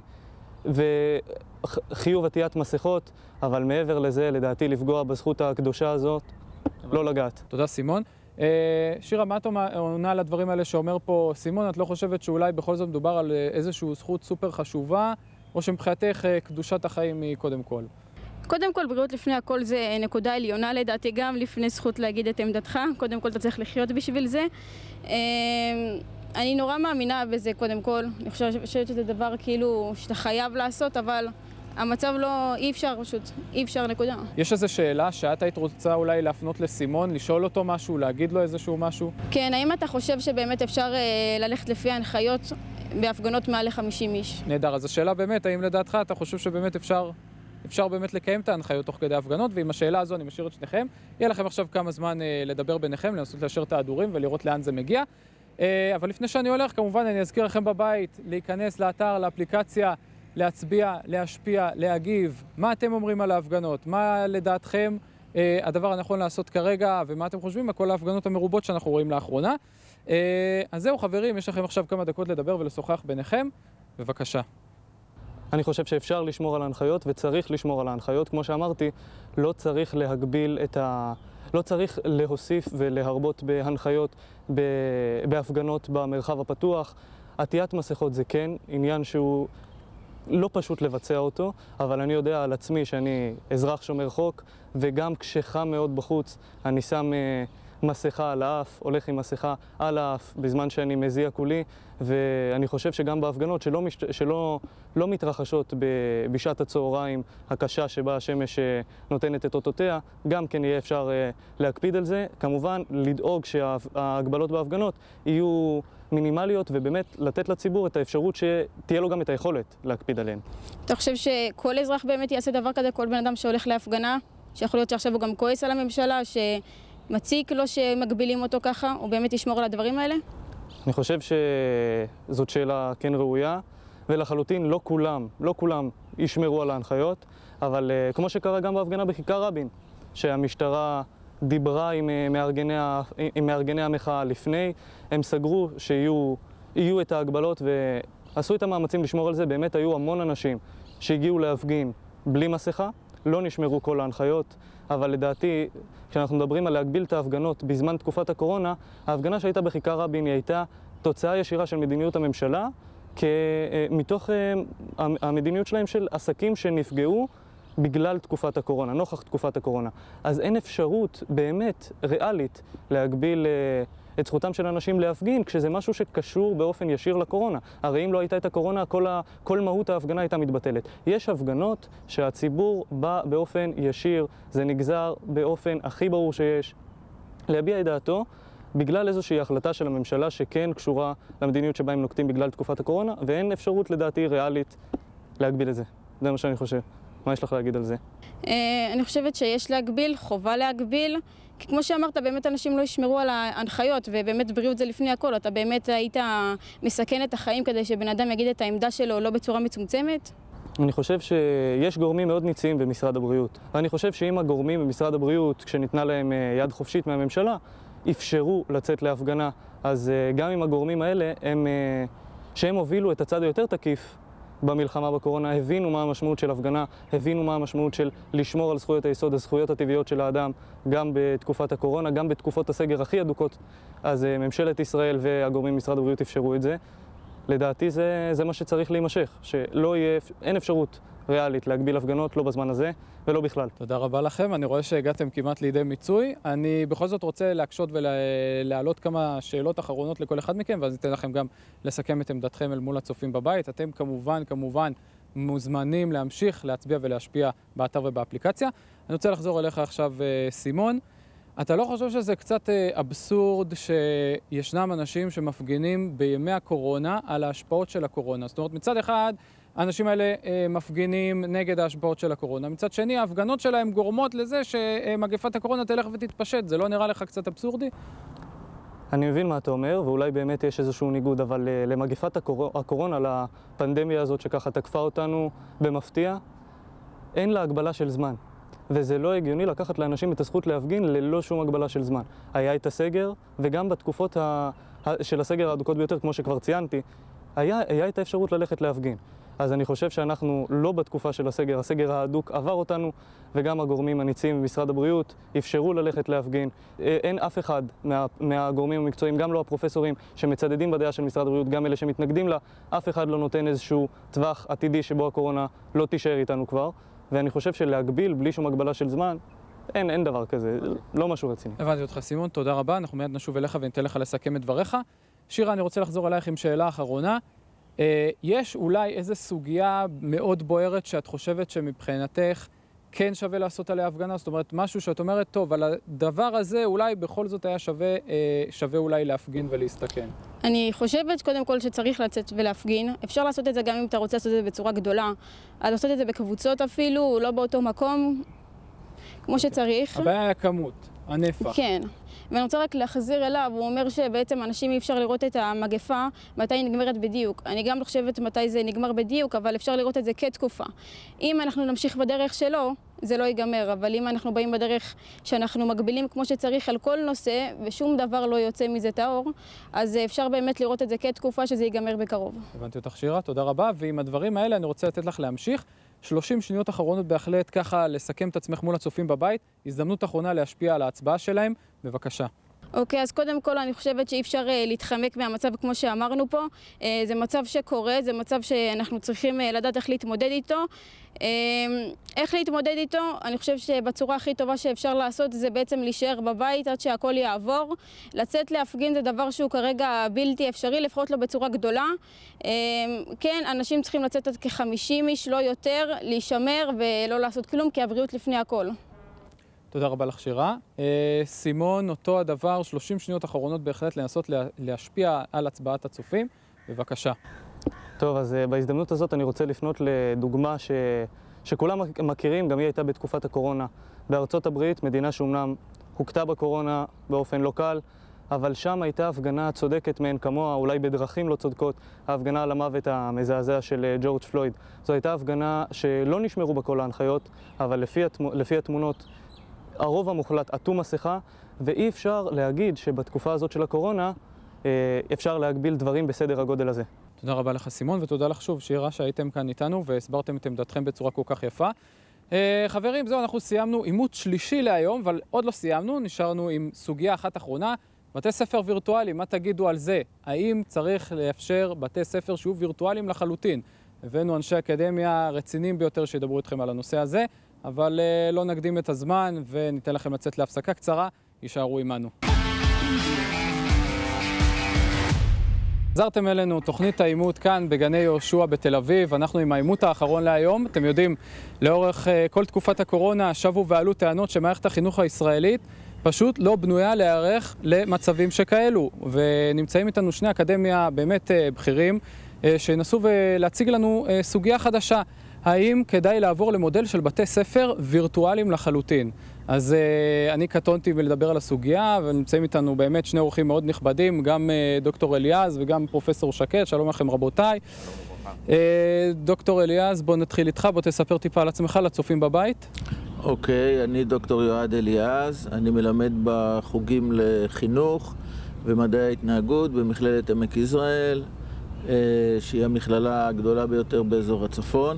וחיוב עטיית מסכות, אבל מעבר לזה, לדעתי, לפגוע בזכות הקדושה הזאת, לא לגעת. תודה, סימון. שירה, מה את עונה על הדברים האלה שאומר פה סימון? את לא חושבת שאולי בכל זאת מדובר על איזושהי זכות סופר חשובה, או שמבחינתך קדושת החיים היא קודם כל? קודם כל, בריאות לפני הכל זה נקודה עליונה לדעתי, גם לפני זכות להגיד את עמדתך. קודם כל, אתה צריך לחיות בשביל זה. אני נורא מאמינה בזה קודם כל. אני חושבת שזה דבר כאילו שאתה חייב לעשות, אבל המצב לא, אי אפשר פשוט, אי אפשר נקודה. יש איזו שאלה שאת היית רוצה אולי להפנות לסימון, לשאול אותו משהו, להגיד לו איזשהו משהו? כן, האם אתה חושב שבאמת אפשר ללכת לפי ההנחיות בהפגנות מעל ל-50 איש? נהדר, אז השאלה באמת, האם לדעתך אתה חושב שבאמת אפשר באמת לקיים את ההנחיות תוך כדי הפגנות, ועם השאלה הזו אני משאיר את שניכם. יהיה לכם עכשיו כמה זמן לדבר ביניכם, לנסות לאשר את ההדורים ולראות לאן זה מגיע. אבל לפני שאני הולך, כמובן אני אזכיר לכם בבית להיכנס לאתר, לאפליקציה, להצביע, להשפיע, להגיב. מה אתם אומרים על ההפגנות? מה לדעתכם הדבר הנכון לעשות כרגע, ומה אתם חושבים על כל ההפגנות המרובות שאנחנו רואים לאחרונה? אז זהו חברים, יש לכם עכשיו כמה דקות לדבר ולשוחח ביניכם. בבקשה. אני חושב שאפשר לשמור על ההנחיות וצריך לשמור על ההנחיות. כמו שאמרתי, לא צריך להגביל לא צריך להוסיף ולהרבות בהנחיות בהפגנות במרחב הפתוח. עטיית מסכות זה כן עניין שהוא לא פשוט לבצע אותו, אבל אני יודע על עצמי שאני אזרח שומר חוק, וגם כשחם מאוד בחוץ אני שם מסכה על האף, הולך עם מסכה על האף בזמן שאני מזיע כולי, ואני חושב שגם בהפגנות שלא מתרחשות בשעת הצהריים הקשה שבה השמש נותנת את אותותיה, גם כן יהיה אפשר להקפיד על זה. כמובן, לדאוג שההגבלות בהפגנות יהיו מינימליות, ובאמת לתת לציבור את האפשרות שתהיה לו גם את היכולת להקפיד עליהן. אתה חושב שכל אזרח באמת יעשה דבר כזה, כל בן אדם שהולך להפגנה, שיכול להיות שעכשיו הוא גם כועס על הממשלה, מציק לו שמגבילים אותו ככה, הוא באמת ישמור על הדברים האלה? אני חושב שזאת שאלה כן ראויה, ולחלוטין לא כולם ישמרו על ההנחיות, אבל כמו שקרה גם בהפגנה בכיכר רבין, שהמשטרה דיברה עם מארגני המחאה לפני, הם סגרו שיהיו את ההגבלות ועשו את המאמצים לשמור על זה. באמת היו המון אנשים שהגיעו להפגין בלי מסכה, לא נשמרו כל ההנחיות, אבל לדעתי, כשאנחנו מדברים על להגביל את ההפגנות בזמן תקופת הקורונה, ההפגנה שהייתה בכיכר רבין היא הייתה תוצאה ישירה של מדיניות הממשלה, מתוך המדיניות שלהם של עסקים שנפגעו בגלל תקופת הקורונה, נוכח תקופת הקורונה. אז אין אפשרות באמת ריאלית להגביל את זכותם של אנשים להפגין, כשזה משהו שקשור באופן ישיר לקורונה. הרי אם לא הייתה את הקורונה, כל מהות ההפגנה הייתה מתבטלת. יש הפגנות שהציבור בא באופן ישיר, זה נגזר באופן הכי ברור שיש, להביע את דעתו בגלל איזושהי החלטה של הממשלה שכן קשורה למדיניות שבה הם נוקטים בגלל תקופת הקורונה, ואין אפשרות לדעתי ריאלית להגביל את זה. זה מה שאני חושב. מה יש לך להגיד על זה? אני חושבת שיש להגביל, חובה להגביל, כי כמו שאמרת, באמת אנשים לא ישמרו על ההנחיות, ובאמת בריאות זה לפני הכל. אתה באמת היית מסכן את החיים כדי שבן אדם יגיד את העמדה שלו לא בצורה מצומצמת? אני חושב שיש גורמים מאוד ניציים במשרד הבריאות. ואני חושב שאם הגורמים במשרד הבריאות, כשניתנה להם יד חופשית מהממשלה, אפשרו לצאת להפגנה. אז גם עם הגורמים האלה, שהם הובילו את הצד היותר תקיף במלחמה בקורונה, הבינו מה המשמעות של הפגנה, הבינו מה המשמעות של לשמור על זכויות היסוד, הזכויות הטבעיות של האדם, גם בתקופת הקורונה, גם בתקופות הסגר הכי אדוקות. אז ממשלת ישראל והגורמים במשרד הבריאות אפשרו את זה. לדעתי זה מה שצריך להימשך, אין אפשרות ריאלית להגביל הפגנות, לא בזמן הזה ולא בכלל. תודה רבה לכם, אני רואה שהגעתם כמעט לידי מיצוי. אני בכל זאת רוצה להקשות ולהעלות כמה שאלות אחרונות לכל אחד מכם, ואז ניתן לכם גם לסכם את עמדתכם אל מול הצופים בבית. אתם כמובן מוזמנים להמשיך להצביע ולהשפיע באתר ובאפליקציה. אני רוצה לחזור אליך עכשיו, סימון. אתה לא חושב שזה קצת אבסורד שישנם אנשים שמפגינים בימי הקורונה על ההשפעות של הקורונה? זאת אומרת, מצד אחד, האנשים האלה מפגינים נגד ההשפעות של הקורונה. מצד שני, ההפגנות שלהם גורמות לזה שמגפת הקורונה תלך ותתפשט. זה לא נראה לך קצת אבסורדי? אני מבין מה אתה אומר, ואולי באמת יש איזשהו ניגוד, אבל למגפת הקורונה, לפנדמיה הזאת שככה תקפה אותנו במפתיע, אין לה הגבלה של זמן. וזה לא הגיוני לקחת לאנשים את הזכות להפגין ללא שום הגבלה של זמן. היה את הסגר, וגם בתקופות של הסגר האדוקות ביותר, כמו שכבר ציינתי, היה את האפשרות ללכת להפגין. אז אני חושב שאנחנו לא בתקופה של הסגר, הסגר האדוק עבר אותנו, וגם הגורמים הניצים במשרד הבריאות אפשרו ללכת להפגין. אין אף אחד מהגורמים המקצועיים, גם לא הפרופסורים שמצדדים בדעה של משרד הבריאות, גם אלה שמתנגדים לה, אף אחד לא נותן איזשהו טווח עתידי שבו הקורונה לא תישאר איתנו כבר. ואני חושב שלהגביל בלי שום הגבלה של זמן, אין דבר כזה, לא משהו רציני. הבנתי אותך, סימון, תודה רבה. אנחנו מיד נשוב אליך וניתן לך לסכם את דבריך. שירה, אני רוצה לחזור אלייך עם שאלה אחרונה. יש אולי איזו סוגיה מאוד בוערת שאת חושבת שמבחינתך כן שווה לעשות עליה הפגנה? זאת אומרת, משהו שאת אומרת, טוב, על הדבר הזה אולי בכל זאת היה שווה אולי להפגין ולהסתכן. אני חושבת קודם כל שצריך לצאת ולהפגין. אפשר לעשות את זה גם אם אתה רוצה לעשות את זה בצורה גדולה. אז לעשות את זה בקבוצות אפילו, לא באותו מקום, כמו שצריך. הבעיה היה כמות, הנפח. כן. ואני רוצה רק להחזיר אליו, הוא אומר שבעצם אנשים אי אפשר לראות את המגפה, מתי היא נגמרת בדיוק. אני גם לא חושבת מתי זה נגמר בדיוק, אבל אפשר לראות את זה כתקופה. אם אנחנו נמשיך בדרך שלו, זה לא ייגמר, אבל אם אנחנו באים בדרך שאנחנו מגבילים כמו שצריך על כל נושא, ושום דבר לא יוצא מזה טהור, אז אפשר באמת לראות את זה כתקופה שזה ייגמר בקרוב. הבנתי אותך, שירה, תודה רבה. ועם הדברים האלה אני רוצה לתת לך להמשיך. 30 שניות אחרונות בהחלט ככה לסכם את עצמך מול הצופים בבית. הזדמנות אחרונה להשפיע על ההצבעה שלהם. בבקשה. אוקיי, אז קודם כל אני חושבת שאי אפשר להתחמק מהמצב כמו שאמרנו פה. זה מצב שקורה, זה מצב שאנחנו צריכים לדעת איך להתמודד איתו. איך להתמודד איתו? אני חושב שבצורה הכי טובה שאפשר לעשות זה בעצם להישאר בבית עד שהכל יעבור. לצאת להפגין זה דבר שהוא כרגע בלתי אפשרי, לפחות לא בצורה גדולה. כן, אנשים צריכים לצאת עד כ-50 איש, לא יותר, להישמר ולא לעשות כלום, כי הבריאות לפני הכל. תודה רבה לך, שירה. סימון, אותו הדבר, 30 שניות אחרונות בהחלט לנסות להשפיע על הצבעת הצופים. בבקשה. טוב, אז בהזדמנות הזאת אני רוצה לפנות לדוגמה שכולם מכירים, גם היא הייתה בתקופת הקורונה. בארצות הברית, מדינה שאומנם הוקטה בקורונה באופן לא קל, אבל שם הייתה הפגנה צודקת מעין כמוה, אולי בדרכים לא צודקות, ההפגנה על המוות המזעזע של ג'ורג' פלויד. זו הייתה הפגנה שלא נשמרו בה כל ההנחיות, אבל לפי התמונות, הרוב המוחלט עטו מסכה, ואי אפשר להגיד שבתקופה הזאת של הקורונה אפשר להגביל דברים בסדר הגודל הזה. תודה רבה לך, סימון, ותודה לך שוב, שירה, שהייתם כאן איתנו והסברתם את עמדתכם בצורה כל כך יפה. חברים, זהו, אנחנו סיימנו עימות שלישי להיום, אבל עוד לא סיימנו, נשארנו עם סוגיה אחת אחרונה. בתי ספר וירטואליים, מה תגידו על זה? האם צריך לאפשר בתי ספר שיהיו וירטואליים לחלוטין? הבאנו אנשי אקדמיה רציניים ביותר שידברו איתכם על הנושא הזה, אבל לא נקדים את הזמן וניתן לכם לצאת להפסקה קצרה, יישארו עמנו. חזרתם אלינו, תוכנית העימות כאן בגני יהושע בתל אביב. אנחנו עם העימות האחרון להיום. אתם יודעים, לאורך כל תקופת הקורונה שבו ועלו טענות שמערכת החינוך הישראלית פשוט לא בנויה להיערך למצבים שכאלו. ונמצאים איתנו שני אקדמיה באמת בכירים שינסו להציג לנו סוגיה חדשה. האם כדאי לעבור למודל של בתי ספר וירטואליים לחלוטין? אז אני קטונתי ולדבר על הסוגיה, ונמצאים איתנו באמת שני אורחים מאוד נכבדים, גם דוקטור אליעז וגם פרופסור שקד. שלום לכם רבותיי. דוקטור אליעז, בוא נתחיל איתך, בוא תספר טיפה על עצמך לצופים בבית. אוקיי, אני דוקטור יועד אליעז, אני מלמד בחוגים לחינוך ומדעי ההתנהגות במכללת עמק יזרעאל, שהיא המכללה הגדולה ביותר באזור הצפון.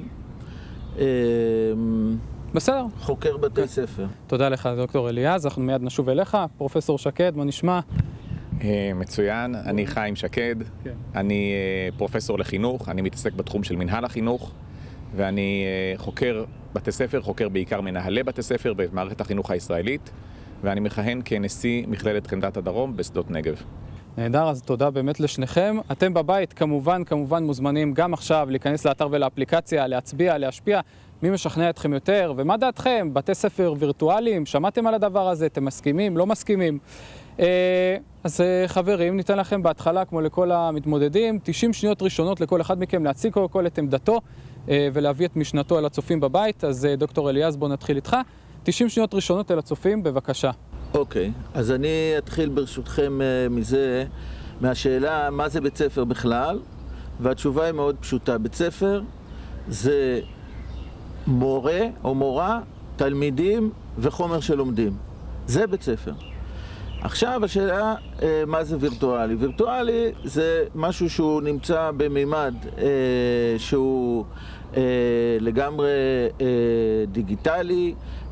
בסדר. חוקר בתי ספר. תודה לך, דוקטור אליעז. אנחנו מיד נשוב אליך. פרופסור שקד, מה נשמע? מצוין, אני חיים שקד, אני פרופסור לחינוך, אני מתעסק בתחום של מנהל החינוך, ואני חוקר בתי ספר, חוקר בעיקר מנהלי בתי ספר במערכת החינוך הישראלית, ואני מכהן כנשיא מכללת חמדת הדרום בשדות נגב. נהדר, אז תודה באמת לשניכם. אתם בבית כמובן מוזמנים גם עכשיו להיכנס לאתר ולאפליקציה, להצביע, להשפיע. מי משכנע אתכם יותר? ומה דעתכם? בתי ספר וירטואליים, שמעתם על הדבר הזה? אתם מסכימים? לא מסכימים? אז חברים, ניתן לכם בהתחלה, כמו לכל המתמודדים, 90 שניות ראשונות לכל אחד מכם להציג קודם כל את עמדתו ולהביא את משנתו אל הצופים בבית. אז דוקטור אליעז, בוא נתחיל איתך. 90 שניות ראשונות אל הצופים, בבקשה. אוקיי, אז אני אתחיל ברשותכם מהשאלה מה זה בית ספר בכלל, והתשובה היא מאוד פשוטה. בית ספר זה מורה או מורה, תלמידים וחומר שלומדים. זה בית ספר. עכשיו השאלה מה זה וירטואלי. וירטואלי זה משהו שהוא נמצא במימד שהוא לגמרי דיגיטלי,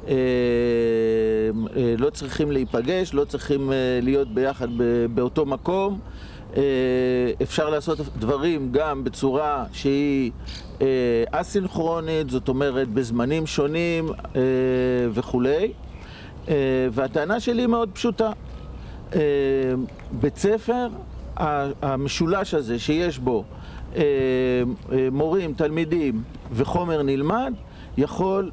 לא צריכים להיפגש, לא צריכים להיות ביחד באותו מקום. אפשר לעשות דברים גם בצורה שהיא אסינכרונית, זאת אומרת בזמנים שונים וכולי. והטענה שלי מאוד פשוטה. בית ספר, המשולש הזה שיש בו מורים, תלמידים וחומר נלמד, יכול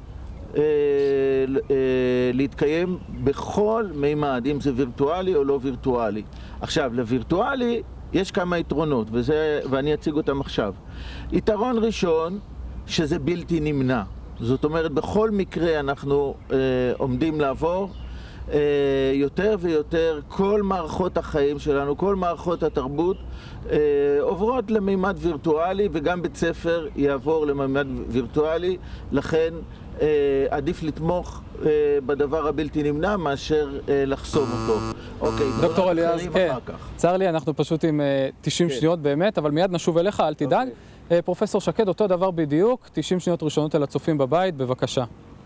להתקיים בכל מימד, אם זה וירטואלי או לא וירטואלי. עכשיו, לווירטואלי יש כמה יתרונות, ואני אציג אותם עכשיו. יתרון ראשון, שזה בלתי נמנע. זאת אומרת, בכל מקרה אנחנו עומדים לעבור יותר ויותר, כל מערכות החיים שלנו, כל מערכות התרבות עוברות למימד וירטואלי, וגם בית ספר יעבור למימד וירטואלי, לכן עדיף לתמוך בדבר הבלתי נמנע מאשר לחסום אותו. אוקיי, דוקטור אליעז, כן, צר לי, אנחנו פשוט עם 90 שניות באמת, אבל מיד נשוב אליך, אל תדאג. פרופסור שקד, אותו דבר בדיוק, 90 שניות ראשונות אל הצופים בבית, בבקשה.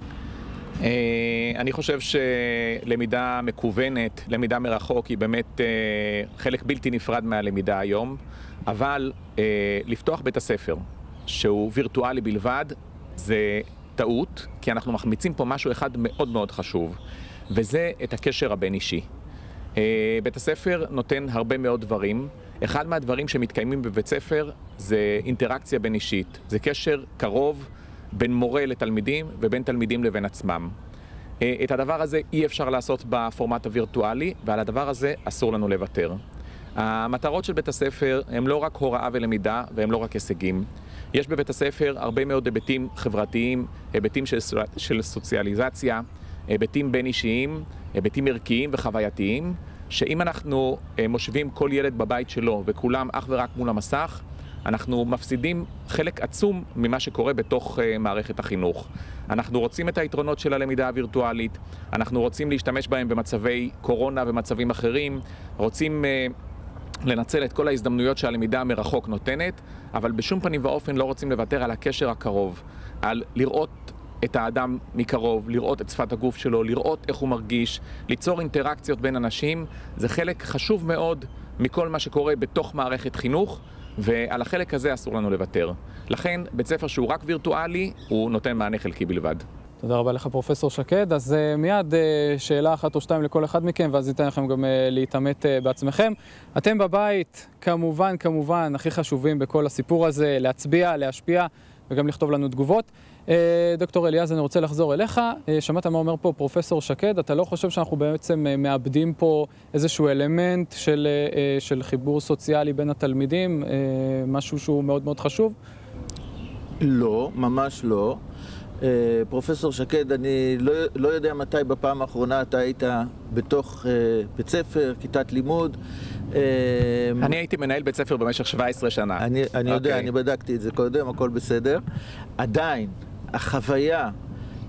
אני חושב שלמידה מקוונת, למידה מרחוק, היא באמת חלק בלתי נפרד מהלמידה היום, אבל לפתוח בית הספר שהוא וירטואלי בלבד זה טעות, כי אנחנו מחמיצים פה משהו אחד מאוד מאוד חשוב, וזה את הקשר הבין-אישי. בית הספר נותן הרבה מאוד דברים. אחד מהדברים שמתקיימים בבית ספר זה אינטראקציה בין-אישית, זה קשר קרוב בין מורה לתלמידים ובין תלמידים לבין עצמם. את הדבר הזה אי אפשר לעשות בפורמט הווירטואלי, ועל הדבר הזה אסור לנו לוותר. המטרות של בית הספר הם לא רק הוראה ולמידה, והם לא רק הישגים. יש בבית הספר הרבה מאוד היבטים חברתיים, היבטים של סוציאליזציה, היבטים בין-אישיים, היבטים ערכיים וחווייתיים, שאם אנחנו מושבים כל ילד בבית שלו וכולם אך ורק מול המסך, אנחנו מפסידים חלק עצום ממה שקורה בתוך מערכת החינוך. אנחנו רוצים את היתרונות של הלמידה הווירטואלית, אנחנו רוצים להשתמש בהם במצבי קורונה ומצבים אחרים, רוצים לנצל את כל ההזדמנויות שהלמידה מרחוק נותנת, אבל בשום פנים ואופן לא רוצים לוותר על הקשר הקרוב, על לראות את האדם מקרוב, לראות את שפת הגוף שלו, לראות איך הוא מרגיש, ליצור אינטראקציות בין אנשים. זה חלק חשוב מאוד מכל מה שקורה בתוך מערכת חינוך, ועל החלק הזה אסור לנו לוותר. לכן, בית ספר שהוא רק וירטואלי, הוא נותן מענה חלקי בלבד. תודה רבה לך פרופסור שקד. אז מיד שאלה אחת או שתיים לכל אחד מכם, ואז ניתן לכם גם להתעמת בעצמכם. אתם בבית, כמובן, הכי חשובים בכל הסיפור הזה, להצביע, להשפיע וגם לכתוב לנו תגובות. דוקטור אליעז, אני רוצה לחזור אליך. שמעת מה אומר פה פרופסור שקד, אתה לא חושב שאנחנו בעצם מאבדים פה איזשהו אלמנט של חיבור סוציאלי בין התלמידים, משהו שהוא מאוד מאוד חשוב? לא, ממש לא. פרופסור שקד, אני לא יודע מתי בפעם האחרונה אתה היית בתוך בית ספר, כיתת לימוד. אני הייתי מנהל בית ספר במשך 17 שנה. אני יודע, אני בדקתי את זה קודם, הכל בסדר. עדיין, החוויה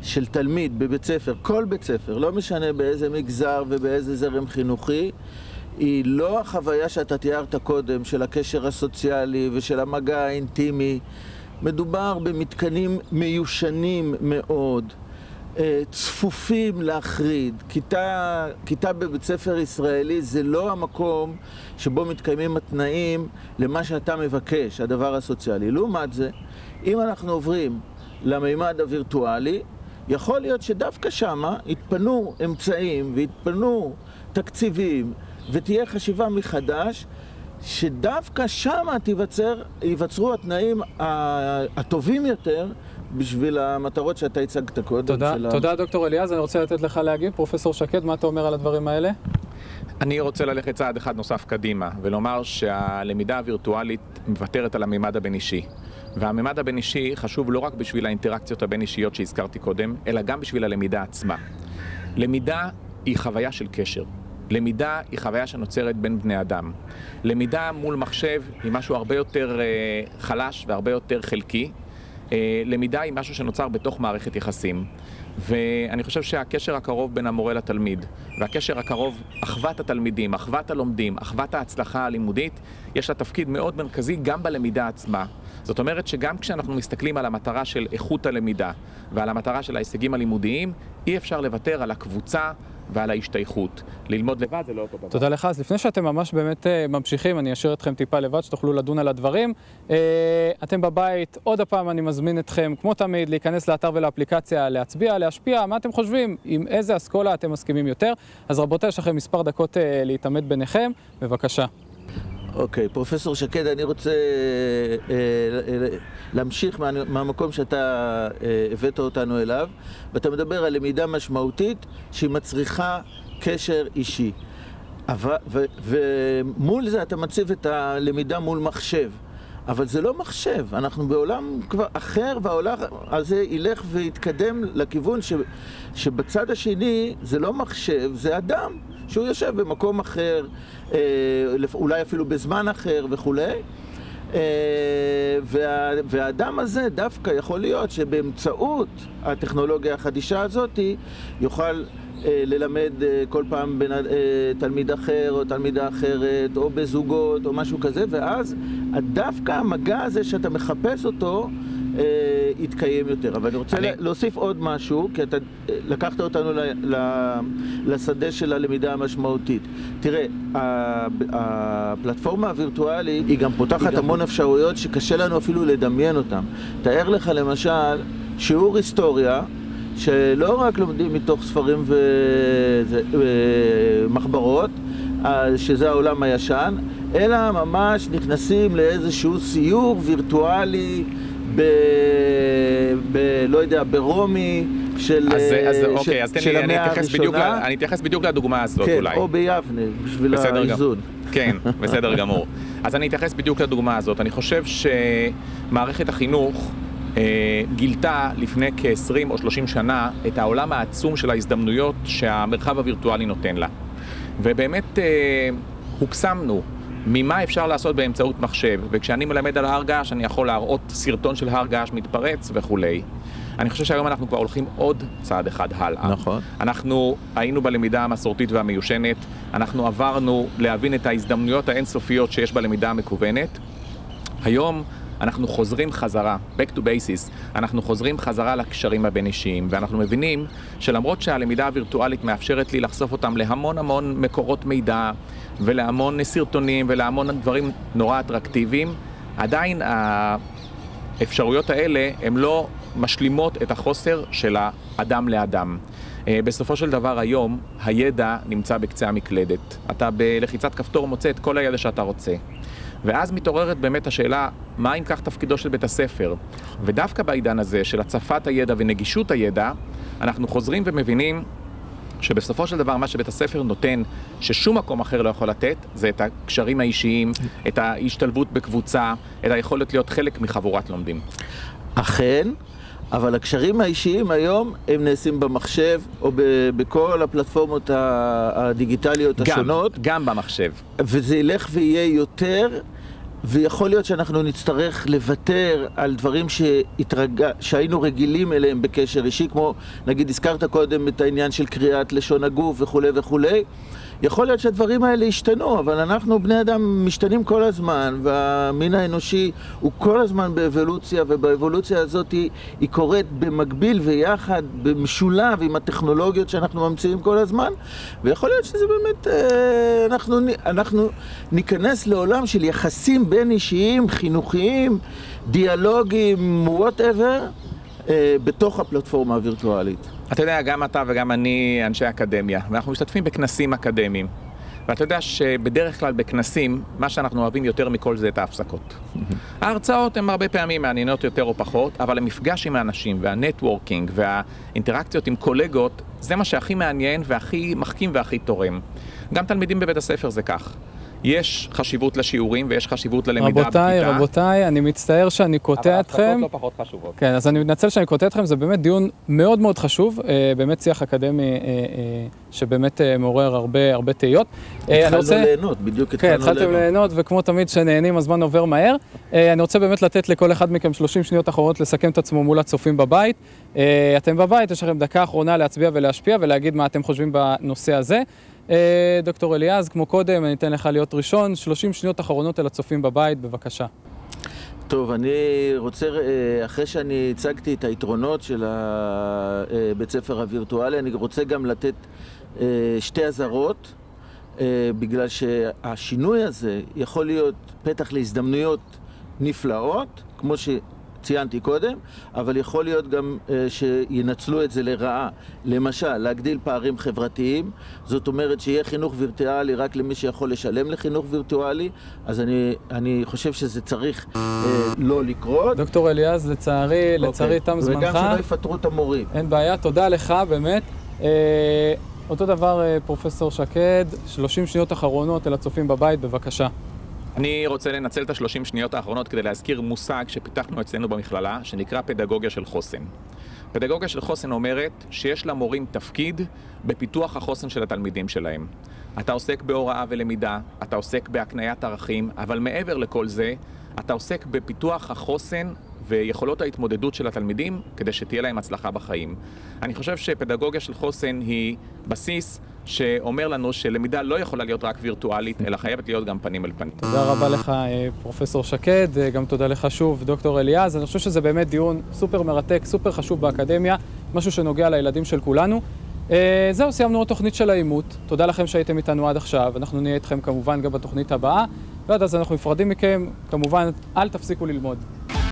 של תלמיד בבית ספר, כל בית ספר, לא משנה באיזה מגזר ובאיזה זרם חינוכי, היא לא החוויה שאתה תיארת קודם, של הקשר הסוציאלי ושל המגע האינטימי. מדובר במתקנים מיושנים מאוד, צפופים להחריד. כיתה בבית ספר ישראלי זה לא המקום שבו מתקיימים התנאים למה שאתה מבקש, הדבר הסוציאלי. לעומת זה, אם אנחנו עוברים למימד הווירטואלי, יכול להיות שדווקא שמה יתפנו אמצעים ויתפנו תקציבים ותהיה חשיבה מחדש, שדווקא שמה ייווצרו התנאים הטובים יותר בשביל המטרות שאתה הצגת קודם. תודה דוקטור אליעז, אני רוצה לתת לך להגיב. פרופסור שקד, מה אתה אומר על הדברים האלה? אני רוצה ללכת צעד אחד נוסף קדימה ולומר שהלמידה הווירטואלית מוותרת על הממד הבין-אישי. והממד הבין-אישי חשוב לא רק בשביל האינטראקציות הבין-אישיות שהזכרתי קודם, אלא גם בשביל הלמידה עצמה. למידה היא חוויה של קשר. למידה היא חוויה שנוצרת בין בני אדם. למידה מול מחשב היא משהו הרבה יותר חלש והרבה יותר חלקי. למידה היא משהו שנוצר בתוך מערכת יחסים. ואני חושב שהקשר הקרוב בין המורה לתלמיד, והקשר הקרוב, אחוות התלמידים, אחוות הלומדים, אחוות ההצלחה הלימודית, יש לה תפקיד מאוד מרכזי גם בלמידה עצמה. זאת אומרת שגם כשאנחנו מסתכלים על המטרה של איכות הלמידה ועל המטרה של ההישגים הלימודיים, אי אפשר לוותר על הקבוצה ועל ההשתייכות. ללמוד לבד זה לא אותו דבר. תודה לך. אז לפני שאתם ממש באמת ממשיכים, אני אשאיר אתכם טיפה לבד, שתוכלו לדון על הדברים. אתם בבית, עוד הפעם אני מזמין אתכם, כמו תמיד, להיכנס לאתר ולאפליקציה, להצביע, להשפיע, מה אתם חושבים, עם איזה אסכולה אתם מסכימים יותר. אז רבותיי, יש לכם מספר דקות להתעמת ביניכם. בבקשה. אוקיי, פרופסור שקד, אני רוצה להמשיך מהמקום שאתה הבאת אותנו אליו, ואתה מדבר על למידה משמעותית שהיא מצריכה קשר אישי. ומול זה אתה מציב את הלמידה מול מחשב. אבל זה לא מחשב, אנחנו בעולם כבר אחר, והעולם הזה ילך ויתקדם לכיוון שבצד השני זה לא מחשב, זה אדם שהוא יושב במקום אחר, אולי אפילו בזמן אחר וכולי. והאדם הזה דווקא יכול להיות שבאמצעות הטכנולוגיה החדישה הזאת יוכל ללמד כל פעם בין תלמיד אחר או תלמידה אחרת או בזוגות או משהו כזה, ואז דווקא המגע הזה שאתה מחפש אותו יתקיים יותר. אבל אני רוצה להוסיף עוד משהו, כי אתה לקחת אותנו לשדה של הלמידה המשמעותית. תראה, הפלטפורמה הווירטואלית היא גם פותחת המון אפשרויות שקשה לנו אפילו לדמיין אותן. תאר לך למשל שיעור היסטוריה שלא רק לומדים מתוך ספרים ומחברות, שזה העולם הישן, אלא ממש נכנסים לאיזשהו סיור וירטואלי לא יודע, ברומי של המאה הראשונה. אני אתייחס בדיוק לדוגמה הזאת אולי. או ביבנה, בשביל האיזון. כן, בסדר גמור. אז אני אתייחס בדיוק לדוגמה הזאת. אני חושב שמערכת החינוך גילתה לפני כ-20 או 30 שנה את העולם העצום של ההזדמנויות שהמרחב הווירטואלי נותן לה. ובאמת הוקסמנו ממה אפשר לעשות באמצעות מחשב, וכשאני מלמד על הר געש אני יכול להראות סרטון של הר געש מתפרץ וכולי. אני חושב שהיום אנחנו כבר הולכים עוד צעד אחד הלאה. נכון. אנחנו היינו בלמידה המסורתית והמיושנת, אנחנו עברנו להבין את ההזדמנויות האינסופיות שיש בלמידה המקוונת. היום אנחנו חוזרים חזרה, back to basis, אנחנו חוזרים חזרה לקשרים הבין-אישיים, ואנחנו מבינים שלמרות שהלמידה הווירטואלית מאפשרת לי לחשוף אותם להמון המון מקורות מידע, ולהמון סרטונים, ולהמון דברים נורא אטרקטיביים, עדיין האפשרויות האלה הן לא משלימות את החוסר של האדם לאדם. בסופו של דבר היום, הידע נמצא בקצה המקלדת. אתה בלחיצת כפתור מוצא את כל הידע שאתה רוצה. ואז מתעוררת באמת השאלה, מה אם כך תפקידו של בית הספר? ודווקא בעידן הזה של הצפת הידע ונגישות הידע, אנחנו חוזרים ומבינים שבסופו של דבר מה שבית הספר נותן, ששום מקום אחר לא יכול לתת, זה את הקשרים האישיים, את ההשתלבות בקבוצה, את היכולת להיות חלק מחבורת לומדים. אכן, אבל הקשרים האישיים היום הם נעשים במחשב או בכל הפלטפורמות הדיגיטליות השונות. גם במחשב. וזה ילך ויהיה יותר, ויכול להיות שאנחנו נצטרך לוותר על דברים שהיינו רגילים אליהם בקשר אישי, כמו נגיד הזכרת קודם את העניין של קריאת לשון הגוף וכו' וכו'. יכול להיות שהדברים האלה ישתנו, אבל אנחנו בני אדם משתנים כל הזמן, והמין האנושי הוא כל הזמן באבולוציה, ובאבולוציה הזאת היא קורית במקביל ויחד, במשולב עם הטכנולוגיות שאנחנו ממציאים כל הזמן, ויכול להיות שזה באמת, אנחנו ניכנס לעולם של יחסים בין אישיים, חינוכיים, דיאלוגים, whatever, בתוך הפלטפורמה הווירטואלית. אתה יודע, גם אתה וגם אני אנשי אקדמיה, ואנחנו משתתפים בכנסים אקדמיים. ואתה יודע שבדרך כלל בכנסים, מה שאנחנו אוהבים יותר מכל זה את ההפסקות. ההרצאות הן הרבה פעמים מעניינות יותר או פחות, אבל המפגש עם האנשים והנטוורקינג והאינטראקציות עם קולגות, זה מה שהכי מעניין והכי מחכים והכי תורם. גם תלמידים בבית הספר זה כך. יש חשיבות לשיעורים ויש חשיבות ללמידה בכיתה. רבותיי, אני מצטער שאני קוטע אתכם. אבל ההפסקות לא פחות חשובות. כן, אז אני מתנצל שאני קוטע אתכם, זה באמת דיון מאוד מאוד חשוב, באמת שיח אקדמי שבאמת מעורר הרבה תהיות. התחלנו ליהנות, בדיוק התחלנו ליהנות. כן, התחלתם ליהנות, וכמו תמיד שנהנים, הזמן עובר מהר. אני רוצה באמת לתת לכל אחד מכם 30 שניות אחרונות לסכם את עצמו מול הצופים בבית. אתם בבית, יש לכם דקה אחרונה להצביע ולהשפיע ולהגיד מה אתם חושבים בנושא הזה. דוקטור אליעז, כמו קודם, אני אתן לך להיות ראשון, 30 שניות אחרונות אל הצופים בבית, בבקשה. טוב, אני רוצה, אחרי שאני הצגתי את היתרונות של הבית ספר הווירטואלי, אני רוצה גם לתת שתי אזהרות, בגלל שהשינוי הזה יכול להיות פתח להזדמנויות נפלאות, כמו ציינתי קודם, אבל יכול להיות גם שינצלו את זה לרעה. למשל, להגדיל פערים חברתיים, זאת אומרת שיהיה חינוך וירטואלי רק למי שיכול לשלם לחינוך וירטואלי, אז אני חושב שזה צריך לא לקרות. דוקטור אליעז, לצערי תם זמנך. וגם שלא יפטרו את המורים. אין בעיה, תודה לך באמת. אותו דבר פרופסור שקד, 30 שניות אחרונות אל הצופים בבית, בבקשה. אני רוצה לנצל את ה-30 שניות האחרונות כדי להזכיר מושג שפיתחנו אצלנו במכללה, שנקרא פדגוגיה של חוסן. פדגוגיה של חוסן אומרת שיש למורים תפקיד בפיתוח החוסן של התלמידים שלהם. אתה עוסק בהוראה ולמידה, אתה עוסק בהקניית ערכים, אבל מעבר לכל זה, אתה עוסק בפיתוח החוסן ויכולות ההתמודדות של התלמידים כדי שתהיה להם הצלחה בחיים. אני חושב שפדגוגיה של חוסן היא בסיס שאומר לנו שלמידה לא יכולה להיות רק וירטואלית, אלא חייבת להיות גם פנים אל פנים. תודה רבה לך, פרופסור שקד, גם תודה לך שוב, דוקטור אליעז. אני חושב שזה באמת דיון סופר מרתק, סופר חשוב באקדמיה, משהו שנוגע לילדים של כולנו. זהו, סיימנו את תוכנית של האימות. תודה לכם שהייתם איתנו עד עכשיו. אנחנו נהיה איתכם כמובן גם בתוכנית הבאה, ועד אז אנחנו נפרדים מכם. כמובן, אל תפסיקו ללמוד.